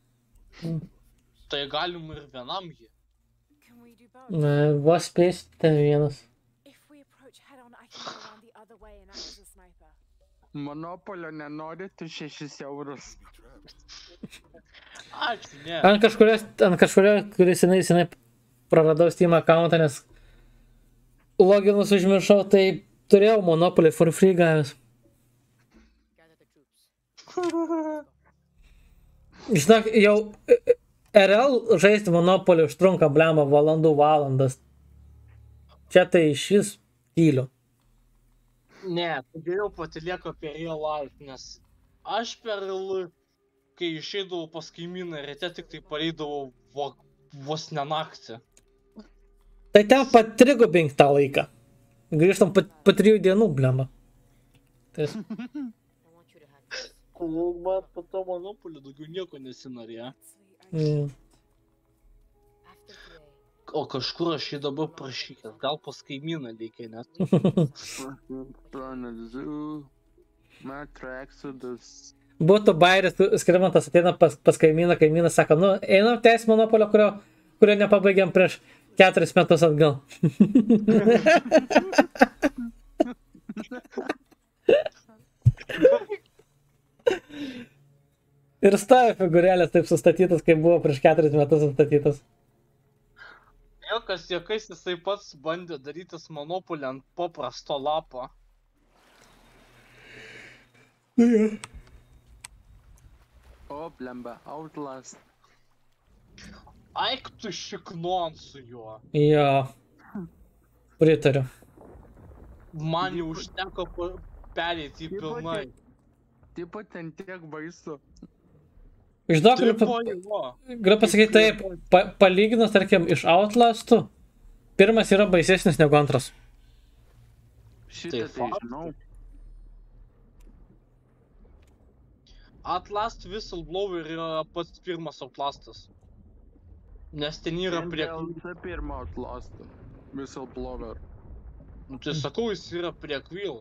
Tai galim ir vienam jį. Na, vos spėsi ten vienas. Monopolio nenorėtų 6 eurus. Ačiū, ne. Ant kažkurio, kuris senai praradau Steam accountą, nes loginus užmiršau, tai turėjau Monopoly for free gavęs. Žinok, jau RL žaisti Monopoly užtrunka blemba valandas. Čia tai iš vis tyliu. Ne, geriau patylėk apie Real Life, nes aš per Real, kai išeidavau pas kaimyną ryte, tik tai pareidavau vos ne naktį. Tai ten patrigubink tą laiką. Grįžtam po 3 dienų, blemba. Man po to Monopoly daugiau nieko nesinorėjo. O kažkur aš jį dabar prašykęs, gal pas kaimyną reikia net. Planet Zoo, Metro Exodus. Būtų bairis, Skrimantas ateina pas kaimyną, kaimynas sako, nu, einam tęsti Monopolio, kurio nepabaigėm prieš 4 metus atgal. Ir stovė figūrėlės taip sustatytas, kaip buvo prieš 4 metus sustatytas. Jokas jisai pats bandė darytis Monopolį ant paprasto lapo. O, blemba, Outlast. Aik tu šiknon su juo. Jo. Pritariu. Man jau užteko pereiti į pilnai. Taip pat ten tiek baisu. Žinok, galiu pasakyti taip, palyginus, tarkim, iš Outlastų, pirmas yra baisesnis negu antras. Šitą tai žinau. Outlast Whistleblower yra pats pirmas Outlastas. Nes ten yra prie... DLC pirma Outlast, Whistleblower. Tai sakau, jis yra prequel.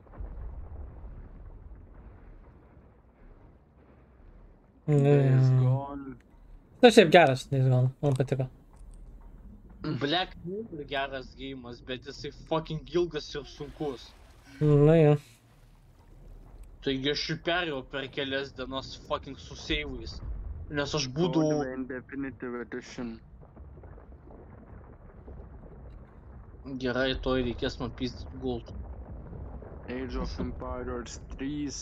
Days Gone. Tai šiaip geras Days Gone, man patiko. Black Mirror geras geimas, bet jisai fucking ilgas ir sunkus. Na jo. Taigi aš jį perėjau per kelias dienas fucking su seivais. Nes aš būdavau... Definitive Edition. Gerai, toj reikės man pysdyti gold. Age of Empires 3.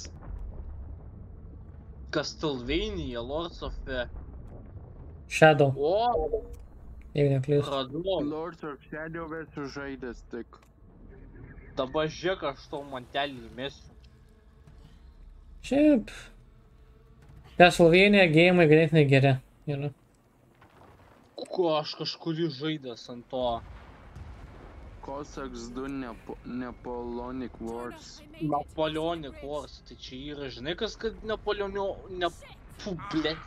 Castlevania, Lords of the... Shadow. O! Jeigu neklystu. Radau. Lords of Shadow esu žaidęs tik. Dabar žiūrėk, aš tau mantelį įmesiu. Šiaip... Castlevania geimai ganėtinai geri yra. Ko aš kažkurį žaidęs ant to. Cossacks 2 Napoleonic Wars. Napoleonic Wars, tai čia yra, žinai kas, kad Puh, blėt,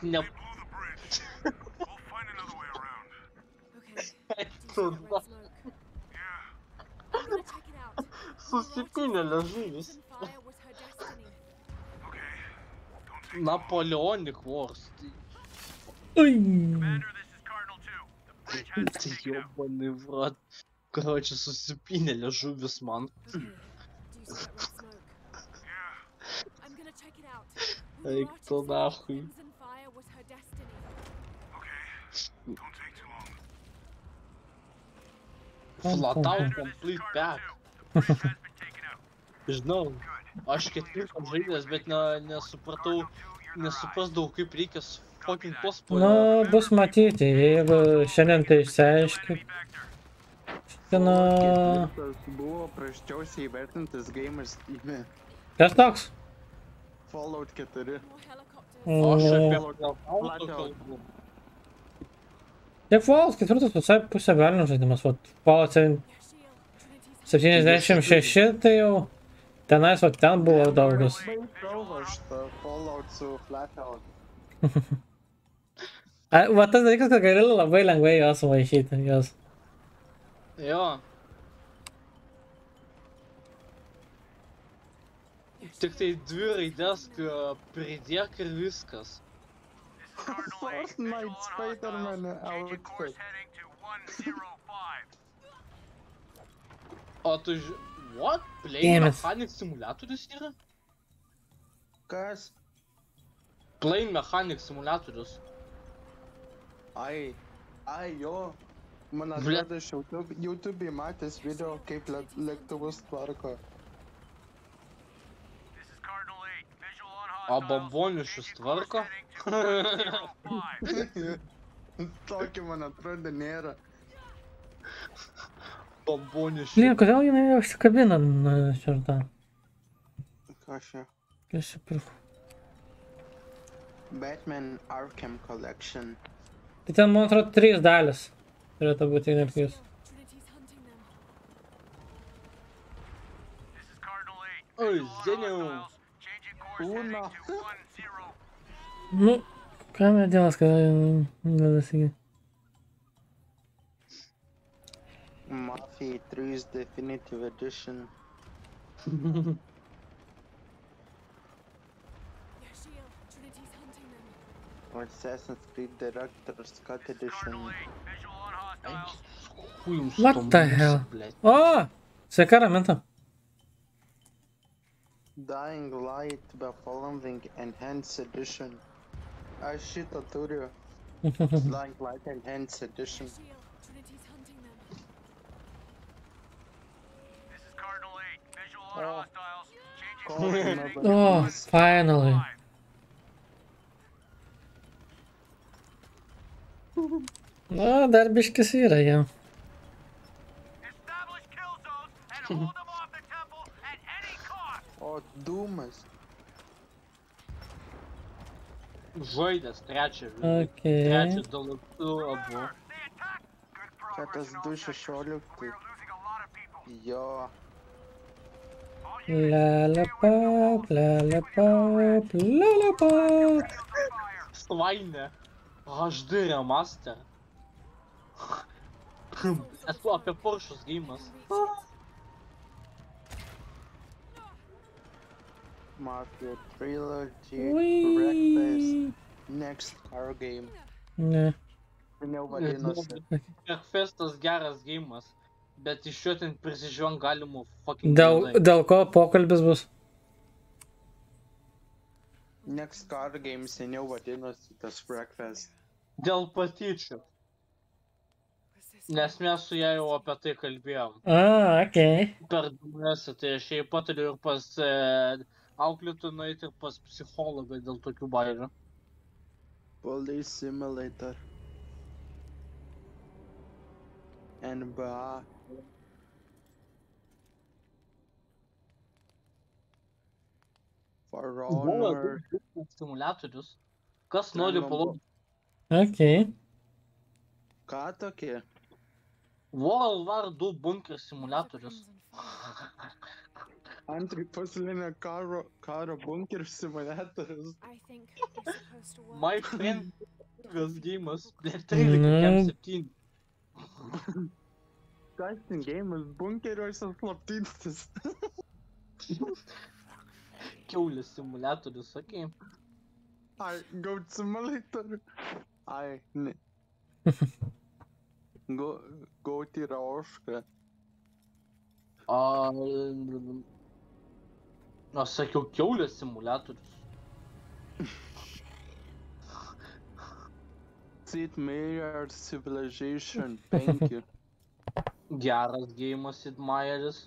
Susipinė liežuvis. Napoleonic Wars. Ui. Tai jobani vrat. Короче, susipinė liežuvis man. Eik to nahui. Flat out complete pack. Žinau, aš ketvirtas žaidęs, bet nesuprasdavau, kaip reikia su fucking cosplay. Nu, bus matyti, jeigu šiandien tai išsiaiškiai. Ketvirtas buvo prasčiausiai įvertintas gamer Steam'e. Kas toks? Fallout 4. Aš apie Fallout kalbu. Taip, Fallout 4 visai pusę velnio žaidimas, Fallout 76, tai jau tenais, ten buvo daugas. Labai kalba šitą Fallout su Flatout. Va tas dalykas, kad gali labai lengvai jos sumaišyti, jos. Jo. Tik tai 2 raidės pridėk ir viskas. Fortnite Spider-Man outfit. O tu what? Play Mechanic Simulatorius yra? Kas? Play Mechanic Simulatorius. Ai, jo. Man atrodo, aš YouTube'e matęs video, kaip lėktuvus tvarko. O bombonišus tvarko? Tokio, man atrodo, nėra. Bombonišus. Lien, kodėl jinai užsikabina šartą? Ką čia? Kas čia pirko? Batman Arkham Collection. Tai ten, man atrodo, 3 dalis. Turėtų būti energijos. Oi, Zeniau. Una. Nu, ką medėlas, kad galasi. Mafia 3 Definitive Edition. Assassin's Creed Director's Cut Edition. What the hell? O! Sveika, Raminta. Dying Light The Following Enhanced Edition. Aš šitą turiu. Dying Light Enhanced Edition. Oh, finally. Na, dar biškis yra jau. O, Dūmas. Žaidęs trečią. Okay. Trečią dalykų abu. Čia tas 2.16. Jo. Lalapap, lalapap, lalapap. Svainė. HD remaster. Esu apie Porsche'us geimas. Mafia Trilogy, Breakfast, Next Car Game. Ne. Nevadinosi. Breakfastas geras geimas, bet iš jo ten prisižiūrėjom galimų fucking Dėl ko pokalbis bus? Next Car Game seniau vadinosi tas Breakfast. Dėl patyčių. Nes mes su ją jau apie tai kalbėjom. Okei. Per dūmėsi, tai aš jai patariu ir pas auklėtų nueiti ir pas psichologą dėl tokių bairių. Police Simulator. NBA. For Honor. Simulatorius. Kas nori palaukti? Okei. Ką tokie? World War 2 bunker simulatorius. Antrai pasaulinio karo bunker simulatorius. My friend gas geimas. 13.7. Kastin geimas bunkeriuose slaptytis. Kiaulės simulatorius, okei. Ai, Goat Simulator. Ai, ne. Goat yra ožka. Aš sakiau kiaulės simulatorius. Sid Meier's Civilization 5. Geras gėjimas Sid Meier'is.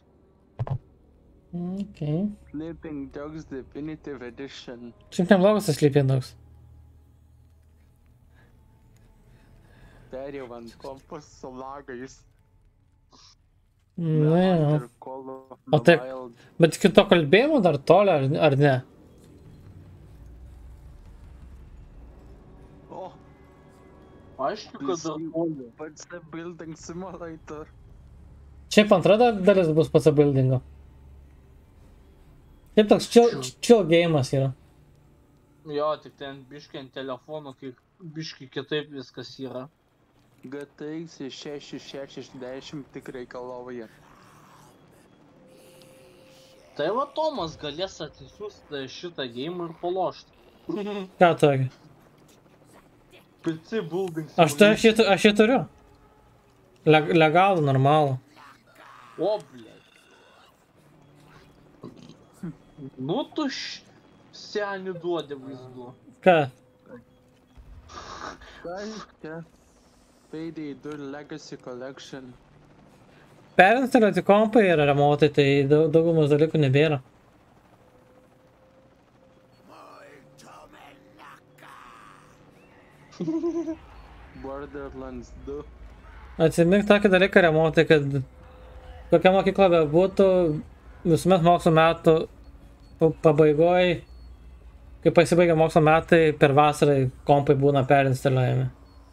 Okay. Sleeping Dogs Definitive Edition. Šiaip neblogas tas Sleeping Dogs. Perėjau ant kompos su lagais. Nu, jo. Call of O the tai, Wild. bet iki to kalbėjimo dar toli, ar ne? Oh, Aišku, kad dar toli. pats the Building Simulator. Šiaip antra dalis bus pats buildingo. Šiaip toks chill game'as yra. Jo, tik ten biškai ant telefonų, kai biškai kitaip viskas yra. GTX 660 tik reikalauja. Tai va Tomas galės atsisiųsti šitą game ir palošti. Ką tokį? PC building. Aš jį turiu. Legalų, normalų. O, blėt. Nu tu senį duodė vaizdu. Ką? Čia. Payday 2 Legacy Collection. Perinstaliuoti kompai yra remotai, tai daugumas dalykų nebėra. Borderlands 2. Atsimink tokį dalyką remotai, kad kokia mokykla bebūtų, visuomet mokslo metų pabaigoj, kai pasibaigia mokslo metai, per vasarą kompai būna perinstaliuojami.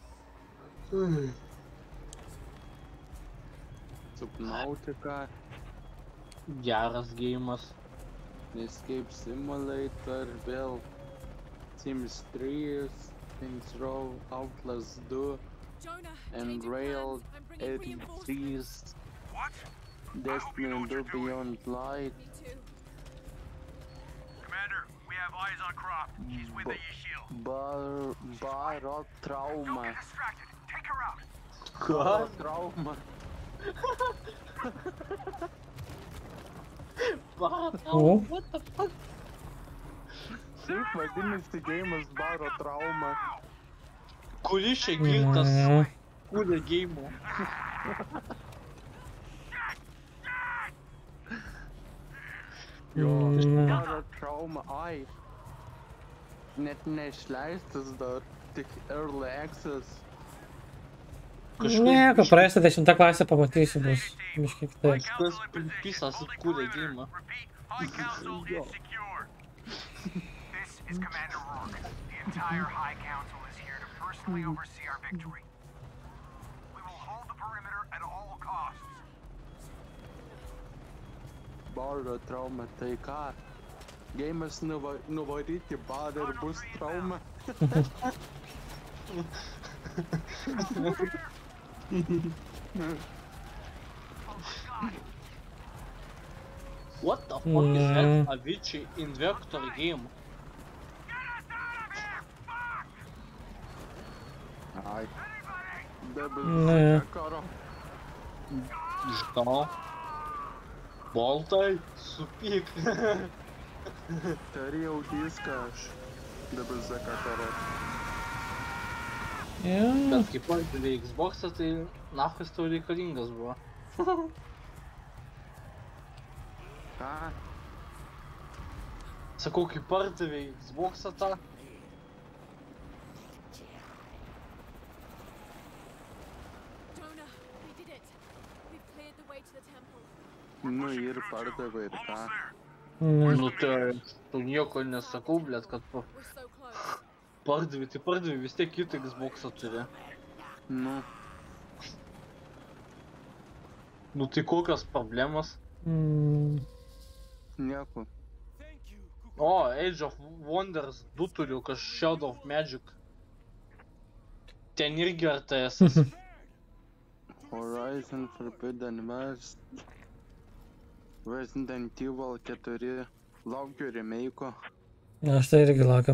Subnautica. Geras gėjimas. Escape Simulator, vėl Sims 3, Saints Row, Outlast 2, Enrailed, 83, Destiny 2 Beyond Light, Commander, we have eyes on Croft. She's with the shield. Barot Trauma. Get distracted. Take her out. Barot Trauma. Baro, what the fuck? Šiaip vadinasi geimas Baro Trauma. Kuris čia girtas kūrė geimo? Jo, Baro Trauma, ai. Net neišleistas dar, tik Early Access. Nieko, praeistą 10 klasę pamatysiu, bus biškiai kitaip. Kas pisas kūrė geimą? High Council is secure. This is Commander Rourke. The entire High Council is here to personally oversee our victory. We will hold the perimeter at all costs. Baro Trauma, tai ką? Geimas nuvaryti barą ir bus trauma. What the fuck is that Avicii Invector game? Ai. Dabar karo. Что? Boltai, supyk. Turėjau diską aš. Dabar zaka karo. Bet kai pardavė Xbox'ą, tai nafkas tau reikalingas buvo. Ką? Sakau, kai pardavė Xbox'ą tą. Nu ir pardavė ir ką? Nu tai, tu nieko nesakau, blėt, kad pardavė, tai pardavė, vis tiek kitą Xbox'ą turi. Nu. Nu tai kokios problemos? Nieko. O, Age of Wonders 2 turiu, kas Shadow of Magic. Ten irgi RTS-as. Horizon Forbidden West. Resident Evil 4. Laukiu remake'o. Aš tai irgi laukiu.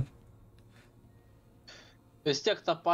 Vis tiek tą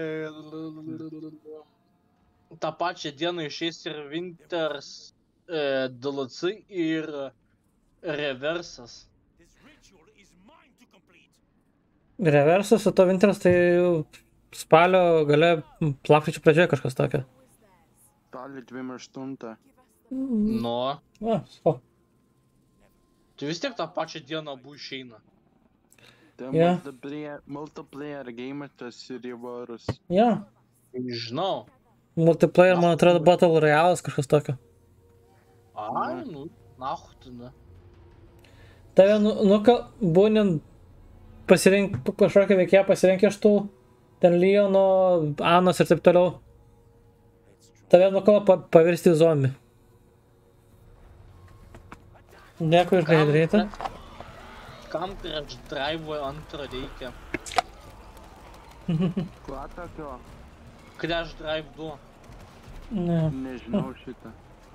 pačią dieną išeis ir Winters DLC ir Reversas. Reversas su to Winters tai spalio gale, lapkričio pradžioje kažkas tokio. Spalio 28. Nu, O. tai vis tiek tą pačią dieną abu išeina. Tai Yeah. multiplayer game tas ir įvarus. Jo. Žinau. Multiplayer, man atrodo, Battle Royale'as kažkas tokio. Ai, nu, nahutina. Tave, būnint pasirink kažkokią veikėją, pasirink iš tų, ten Leono, Anos ir taip toliau. Tave nukalo pavirsti į zombį. Dėkui, ir ką daryti. Kam prieš drive antrą reikia? Kuo tokio? Crash Drive 2. Ne. Nežinau šitą.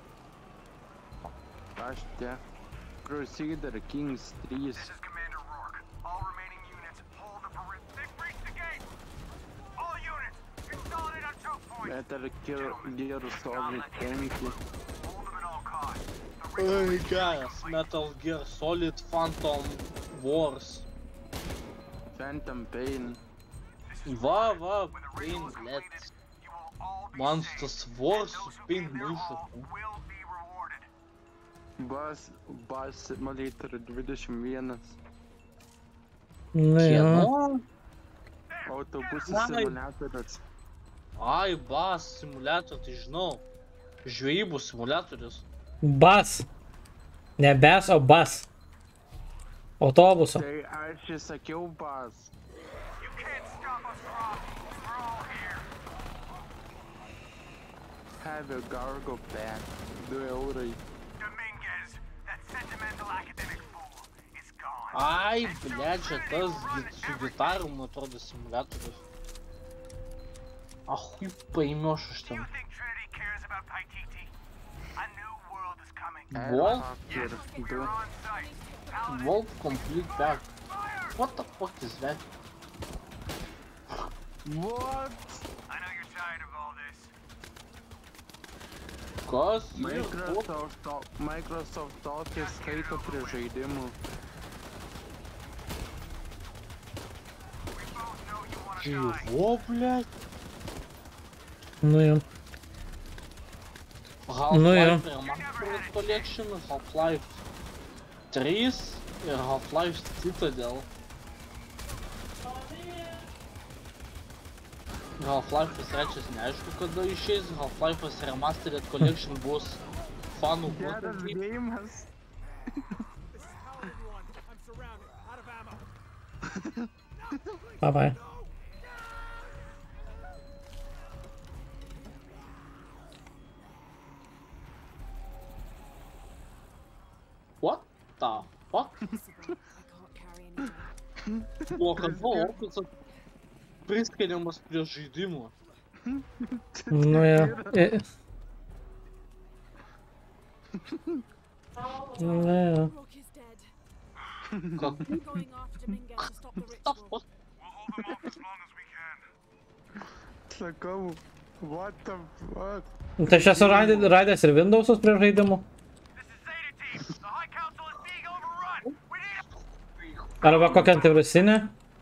Aš te. Crusader Kings 3. This is Commander Rourke. All remaining units hold the perimeter. They've breached the gate! All units, consolidate on choke point! Metal Gear Solid 5. Hold them at all costs. Oi, geras. Metal Gear Solid Phantom Wars. Phantom Pain. Va, Pain, blėt. Man tas Wars su Pain maišo. Bus Simulator 21. Nu jo. Kieno? Autobusų simuliatorius. Ai, Bus Simulator, tai žinau. Žvejybų simuliatorius. Bus. Ne bes, o bus. Autobuso. Tai aš įsakiau Bus. You can't stop us, Rock. We're all here. Have a Gargo Pack. 2 eurai. Dominguez, that sentimental academic fool, is gone. Ai, blėt, čia tas su gitaru, man atrodo, simuliatorius. Ahui, paėmiau aš iš ten. You think Trinity cares about Paititi? A new world is coming. Wolf? Yes, you're on site. Paladin, Wolf Complete Pack. What the fuck is that? What? I know you're tired of all this. Kas? Microsoft Office skaito prie žaidimų. We both know you want to die. Čivo, blėt. Nu jo. Half-Life Remastered Collection, Half-Life 3 ir Half-Life Citadel. Half-Life 3 neaišku kada išeis, Half-Life Remastered Collection bus fanų Geras geimas. Bye bye. What the fuck? I can't carry anything. O kad buvo opusas priskiriamas prie žaidimo. Nu jo. Nu jo. Rourke is dead. Ką? We're going after Dominguez to stop the ritual. We'll hold them off as long as we can. Sakau, what the fuck? Tai aš esu raidęs ir Windowsus prie žaidimų. This is Zeta Team. The High Council is being overrun. We need Arba kokią antivirusinę.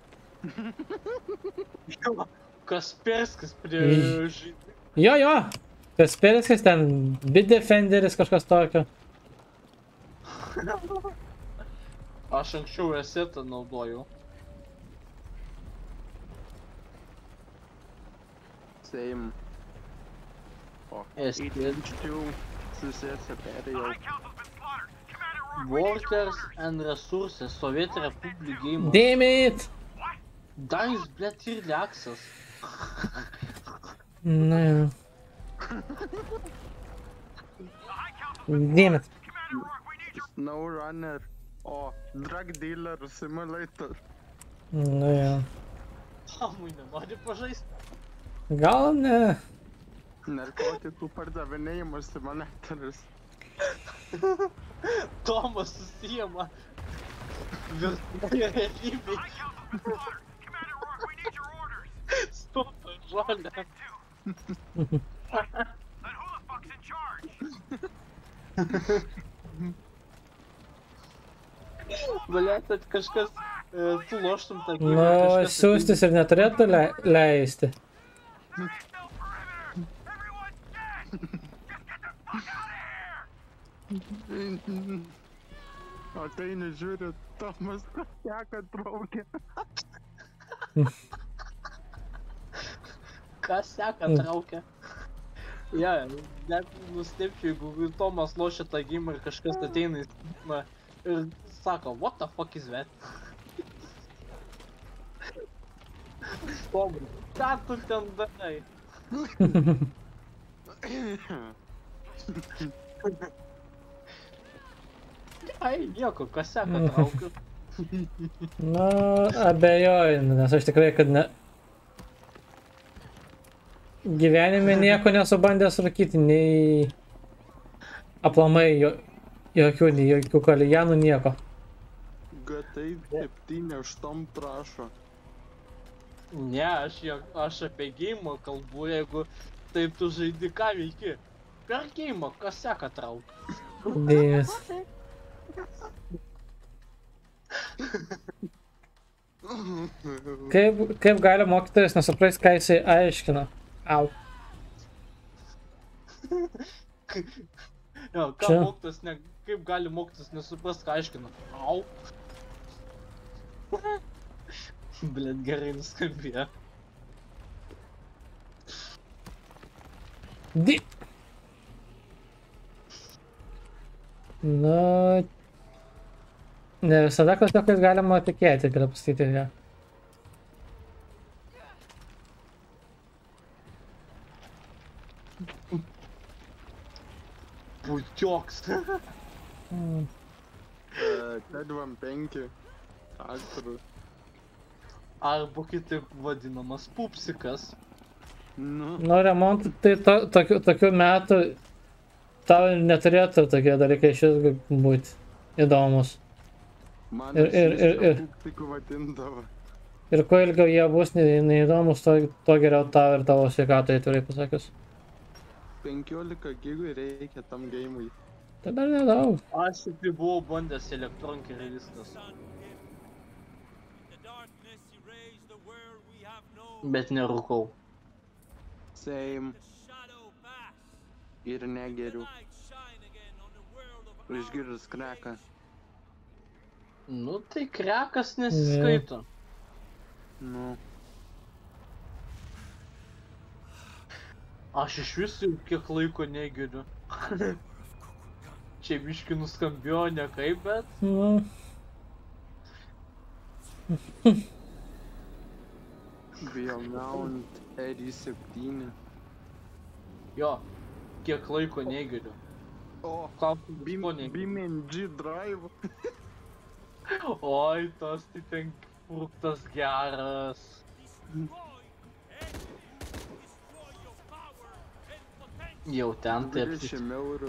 Kasperskis prie žaidimo. Jo. Kasperskas ten, Bitdefenderis kažkas tokio. Aš anksčiau resetą naudojau. Same. O, Esti. H2 susėsė The perėjau. High Council's been slaughtered. Commander Rourke, we need your Workers and Resources, Soviet Republic Game. Damn it! Dais, blėt, ir Leksas. Nu jo. Damn it. Commander Rourke, we need your SnowRunner. O, Drug Dealer Simulator. Nu jo. Hamui nenori pažaisti. Gal ne. Narkotikų pardavinėjimo simulatorius. Tomas susijama virtualioje realybėje. Commander Rourke, we need your orders. Stopa žolę. Then who the fuck's in charge? Blėt, kažkas tu loštum tą Nu, kažkas siūstis ir neturėtų leisti. Ateini žiūri, Tomas teka traukia. Kas seka traukia? Ja, net nustepčiau, jeigu Tomas lošia tą gimą ir kažkas ateina ir sako, what the fuck is that? Tomas, ką tu ten darai? Ai, nieko, kas seka traukia? Nu, abejoju, nes aš tikrai, kad ne... Gyvenime nieko nesubandęs rūkyti, nei aplamai jokių kalijanų, nieko. Gatai 7 prašo. Ne, aš apie geimą kalbu, jeigu taip tu žaidi, ką veiki. Per geimą, kas seka traukia? Dėmes. Kaip gali mokytojas nesuprast, ką jisai aiškina? Au. Jo, ką mokytas, kaip gali mokytas nesuprast, ką aiškina? Au. Blet, gerai nuskambėjo. Nu... Ne visada klasiokais galima tikėti, galiu pasakyti, ja. Pučioks. Kedvam 5. Aktorių. Arba kitaip vadinamas pupsikas. Nu, remontų, tai tokių metų tau neturėtų tokie dalykai šis būti įdomus. Man pupsiku vadindavo. Ir kuo ilgiau jie bus neįdomus, to geriau tau ir tavo sveikatai, atvirai pasakius. 15 gigų reikia tam geimui. Tai dar nedaug. Aš tik buvau bandęs elektronkį realistas. Bet nerūkau. Same. Ir negeriu. Išgirdus kreką. Nu tai krekas nesiskaito. Nu. Aš iš visų kiek laiko negeriu. Čia biški nuskambėjo ne kaip, bet... Nu. Beyond 87. Jo, kiek laiko negeriu. O, BeamNG Drive. Oi, tas tai ten fruktas geras. Jau ten tai 20 eurų.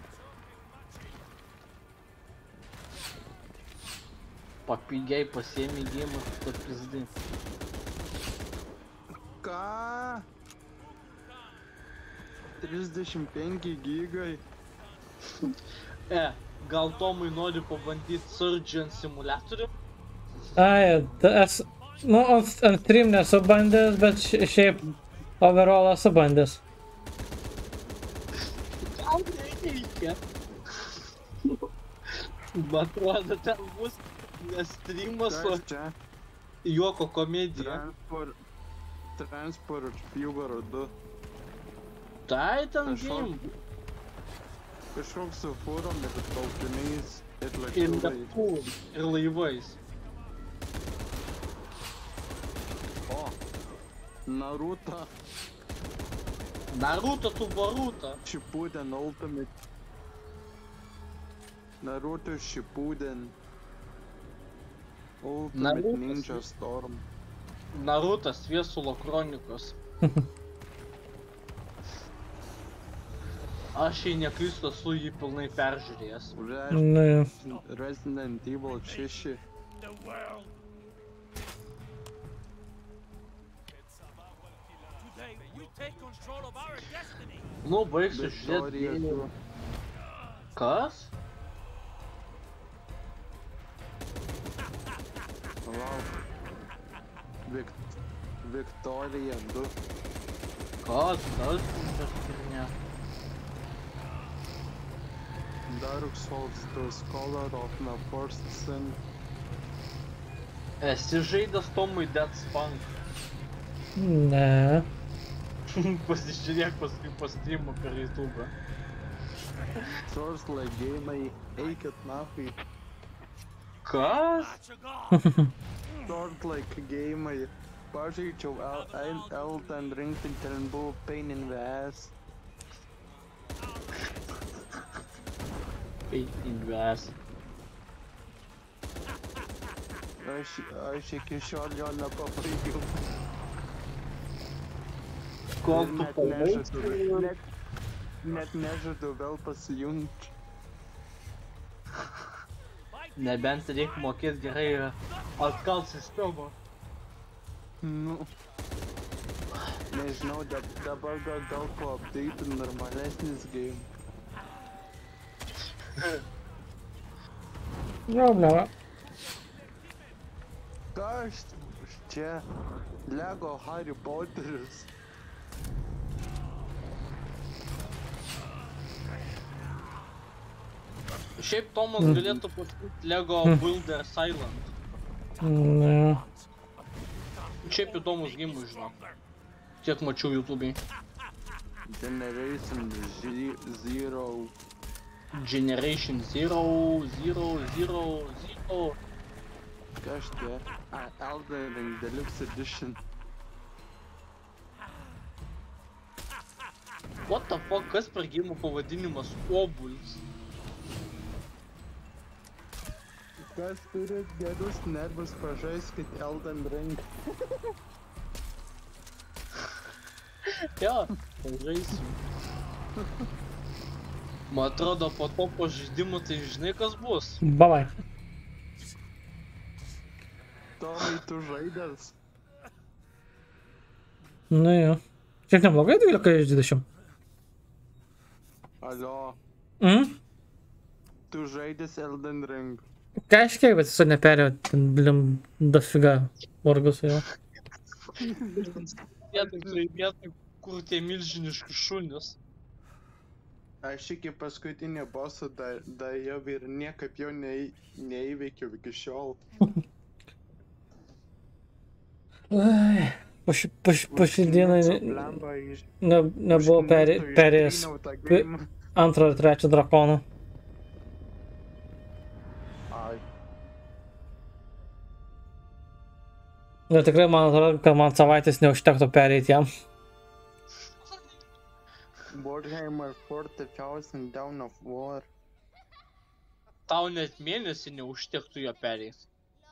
Papigiai pasiėmė gėmą, kad pizdai. Ką? 35 gigai. Gal Tomui nori pabandyti Surgeon simulatorių? Ai, nu, ant stream nesu bandęs, bet šiaip overall esu bandęs. Gal nereikia. Man atrodo, ten bus ne streamas, o juoko komedija. Transport Fever 2. Tai ten game. Kažkoks su fūrom ir traukiniais ir Ir lėktuvais. Ir laivais. O, Naruto. Naruto tu Boruto. Shippuden Ultimate. Naruto Shippuden. Ultimate Ninja Storm. Narutas Viesulo kronikos. Aš jei neklystu, esu jį pilnai peržiūrėjęs. Resident Evil 6. Nu, baigsiu žiūrėti. Kas? Lauk. Victoria 2. Kas ne? Dark Souls, The Scholar of the First Sin. Esi žaidęs Tomui Dead Spunk. Ne. Pasižiūrėk paskui po streamą per YouTube. Source like gamai, eikit nafai. Kas? Source like gamai. Pažaidžiau Elden Ring, ten buvo pain in the ass. Pain in the ass. Aš iki šiol jo nepabaigiau. Kol tu pabaigai? Net nežadu vėl pasijungti. Nebent reikia mokėti gerai atkalt sistemą. Nu. Nežinau, dabar gal po update normalesnis game. Problema. Kas čia? Lego Harry Potteris. Šiaip Tomas galėtų pasakyti Lego Builders Island. Ne. Šiaip įdomus gimų, žinok. Tiek mačiau YouTube'ai. Generation Zero. Generation Zero. Kas čia? Elden Ring Deluxe Edition. What the fuck, kas per gimų pavadinimas Obuls? Kas turi gerus nervus, pažaiskit Elden Ring. Jo, pažaisiu. Man atrodo, po to po žaidimų tai žinai kas bus. Bye. Tomai, tu žaidęs? Nu jo. Šiek neblogai 12 iš 20. Alio. Tu žaidęs Elden Ring. Kažkiek, bet esu neperėjau, ten blim dafiga vargus su jo. Vietai, kur tie milžiniški šunys. Aš iki paskutinio boso daėjau ir niekaip jo neįveikiau iki šiol. Po šį dieną nebuvo perėjęs antrą ar trečią drakoną. Ir tikrai man atrodo, kad man savaitės neužtektų pereiti jam. Warhammer 40,000 Dawn of War. Tau net mėnesį neužtektų jo pereiti.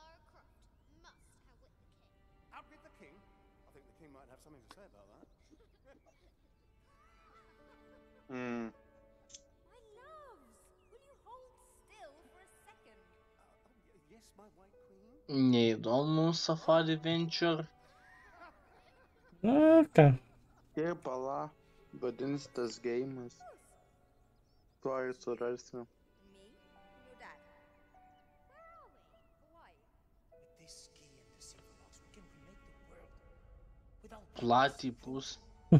Neįdomu Safari Venture. Na, ką? Kaip pala, vadins tas geimas. Tuoj surasiu. Platypus.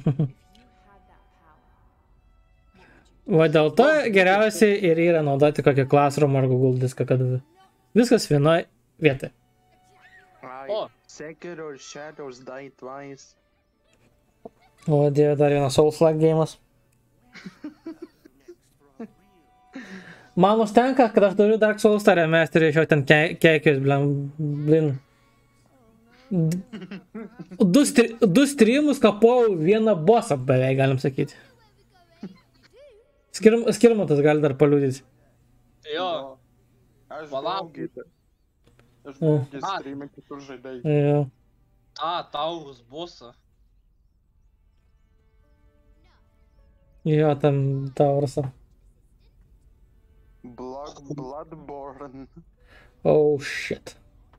Va dėl to geriausiai ir yra naudoti kokį Classroom ar Google diską, kad viskas vienoj vietoj. Sekiro ir Shadows Die Twice. O dieve, dar vienas Souls-like geimas. Man užtenka, kad aš turiu Dark Souls tą remasterį, iš jo ten keikius, blin. Du streamus kapojau vieną bossą beveik, galim sakyti. Skirmantas gali dar paliudyti. Jo. Aš buvau streamai kitur žaidėjai. Jo. Taurus bossą. Jo, tam Taurusą. Bloodborne. Oh shit.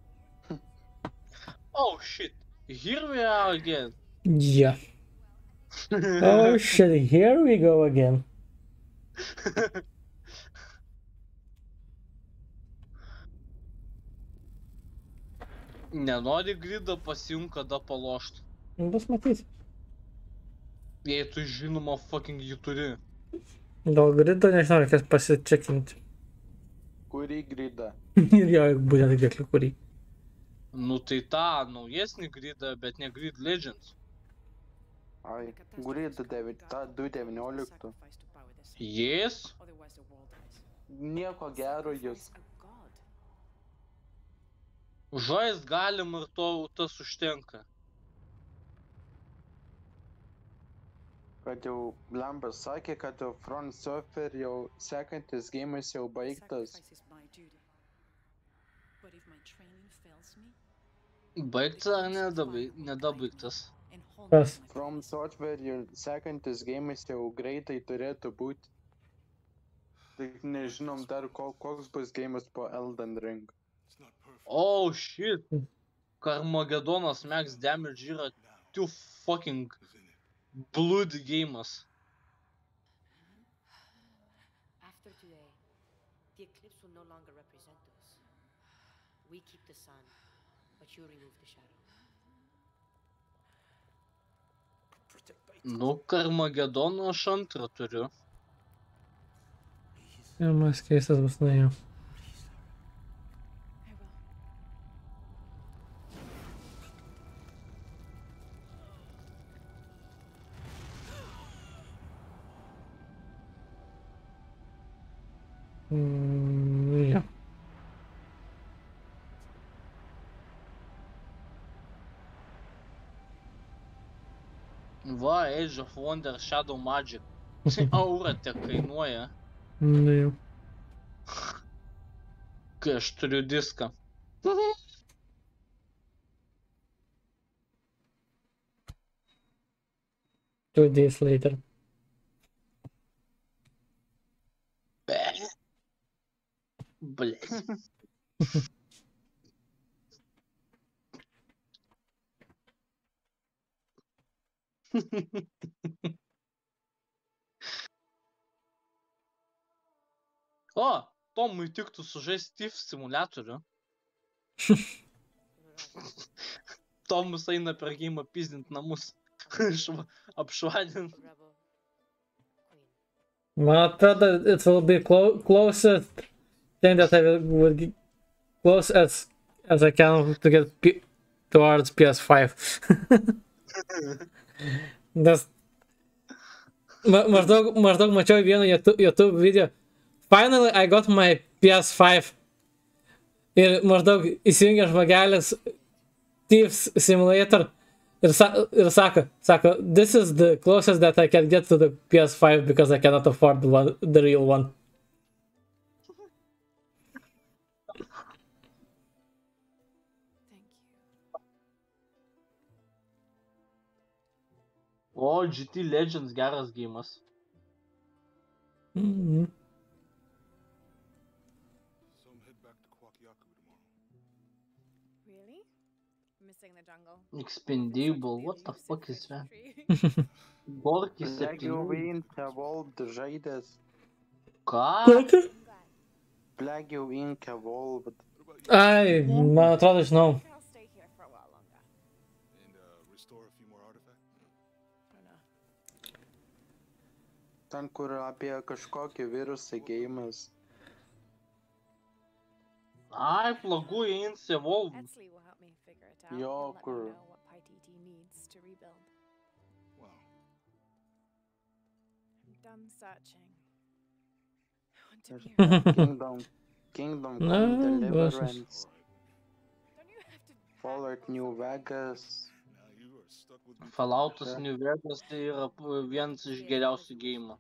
Oh shit. Here we are again. Yeah. Oh shit, here we go again. Nenori gridą pasijunk, kada palošt. Bus matyti. Jei tu žinoma fucking jį turi. Gal grido, nežinau, reikės pasičekinti. Kurį gridą? Ir jo, būtent dėkliu kurį. Nu tai tą naujesnį gridą, bet ne Grid Legends. Ai, gridą 2.19. Jis? Nieko gero jis. Žaist galim ir to tas užtenka. Kad jau Lambas sakė, kad jau Front Surfer jau sekantis geimas jau baigtas. Baigtas ar nedabaigtas? Kas? From Surfer jau sekantis geimas jau greitai turėtų būti. Tik nežinom dar koks bus geimas po Elden Ring. Oh shit! Carmagedonas max damage yra too fucking bloody games. After today, the eclipse will no longer represent us. We keep the sun, but you remove the shadow. Nu, Carmagedoną aš antrą turiu. Pirmas keistas bus nuėjo. Jo. Va, Age of Wonder Shadow Magic. Aura tiek kainuoja. Jo. Kai aš turiu diską. 2 days later. Блять. O, Tomui tiktų sužaisti Thief simuliatorių. Tomus eina per geimą pizdint namus. Apšvadint. Man atrodo, it will be closest thing that I will get close as I can to get towards PS5. Nes maždaug mačiau vieną YouTube video. Finally, I got my PS5. Ir maždaug įsijungia žmogelis Thieves Simulator ir sako, this is the closest that I can get to the PS5 because I cannot afford the real one. O, GT Legends geras geimas. Mhm. Expendable, what the fuck is that? Gorky 7. Plague Evolved žaidęs. Ką? Plague Evolved. Ai, man atrodo, žinau. Ten, kur apie kažkokį virusą geimas. Ai, Plague Evolved. Jo, kur. Kingdom Come Deliverance. Fallout New Vegas. Falloutas New Vegas tai yra vienas iš geriausių geimų.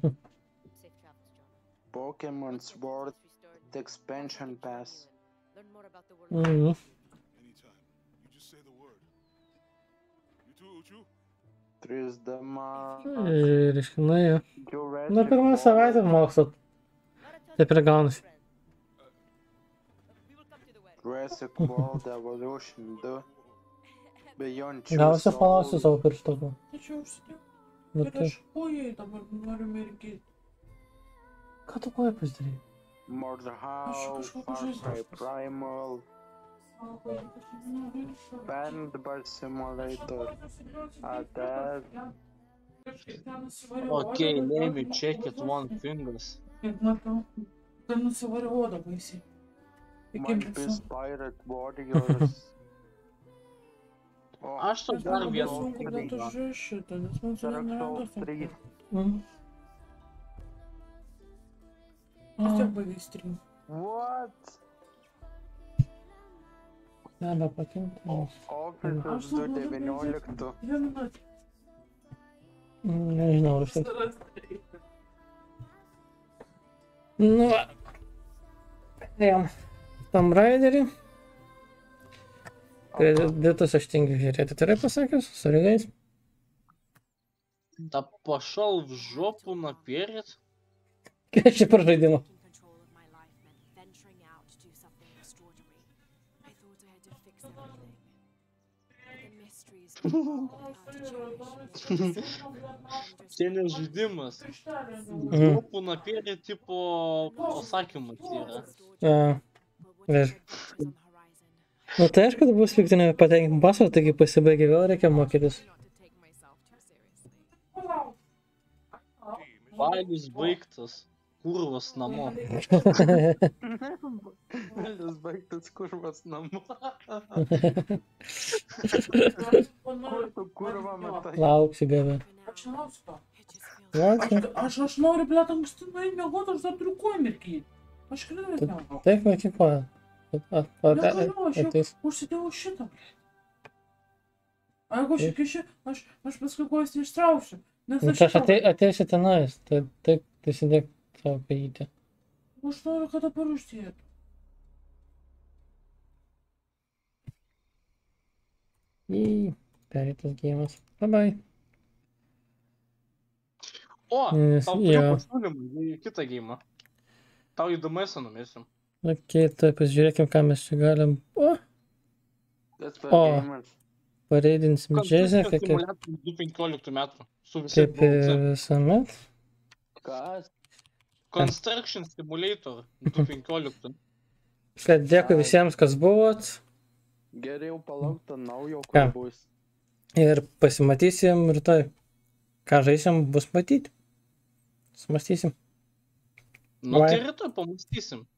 Pokemon Sword Expansion Pass. Mhm. 3D Reiškia, na jo. Na, pirmą savaitę mokslo. Taip ir gaunasi. Jurassic World Evolution 2. Beyond Two Gausiu Souls. palausiu savo pirštuką. Tačiau užsidėjau. Nu Bet tai. aš kojai dabar noriu merkyti. Ką tu koją pasidarei? Murder House, kažkokį Far žaisdą Cry pas- Primal. Paintball Simulator. Adapt. Okay, let me check it one fingers. Kaip matau, kad nusivariu odą baisiai. Iki One visų. Piece Pirate Warriors. Aš tau dar Labai vieną sunku net knygą. užžiūrėti šitą, nes man su Dark nerado Souls 3. Aš tiek baigiai stream. What? Nebepatinka. Office 219. 2 minutės. Nežinau, aš taip. Nu, va. Ėjom. Tomb Raiderį. Kreditus aš tingiu žiūrėti, tai yra pasakius, su rygais. Да пошел в жопу наперед. Kas čia per žaidimą? Čia ne žaidimas. Žopų naperед tipo pasakymas yra. Ir. Nu tai aišku, kad bus piktinė patenkinti pasą, taigi pasibaigė vėl reikia mokytis. Baigus baigtas. Kurvas namo. Baigus baigtas kurvas namo. Kur tu kurva matai? Lauksi gavę. Aš nelauksiu to. Lauksi? Aš noriu, blėt, anksti nueiti miegot, aš dar turiu koją mirkyti. Aš keliu nesnau. Taip, iki koją. Negaliu, aš jau užsidėjau šitą, blėt. A jeigu aš iki šį, aš paskui kojas neištrauksiu. Nu čia aš ateisiu tenais, taip, tai sėdėk savo kajytę. Aš noriu, kad dabar uždėtų. Pereitas gėjimas. Bye bye. O, tau turiu pasiūlymą į kitą gėjimą. Tau įdomesą numesim. Ok, tai pasižiūrėkim, ką mes čia galim. O, pareidinsim džezę, kaip 2015 metų. Su visai kaip visuomet. Kas? Construction Simulator 2015. Kad dėkui visiems, kas buvot. Geriau palaukti naujo, kur bus. Ir pasimatysim rytoj. Ką žaisim, bus matyti. Smastysim. Nu tai rytoj pamastysim.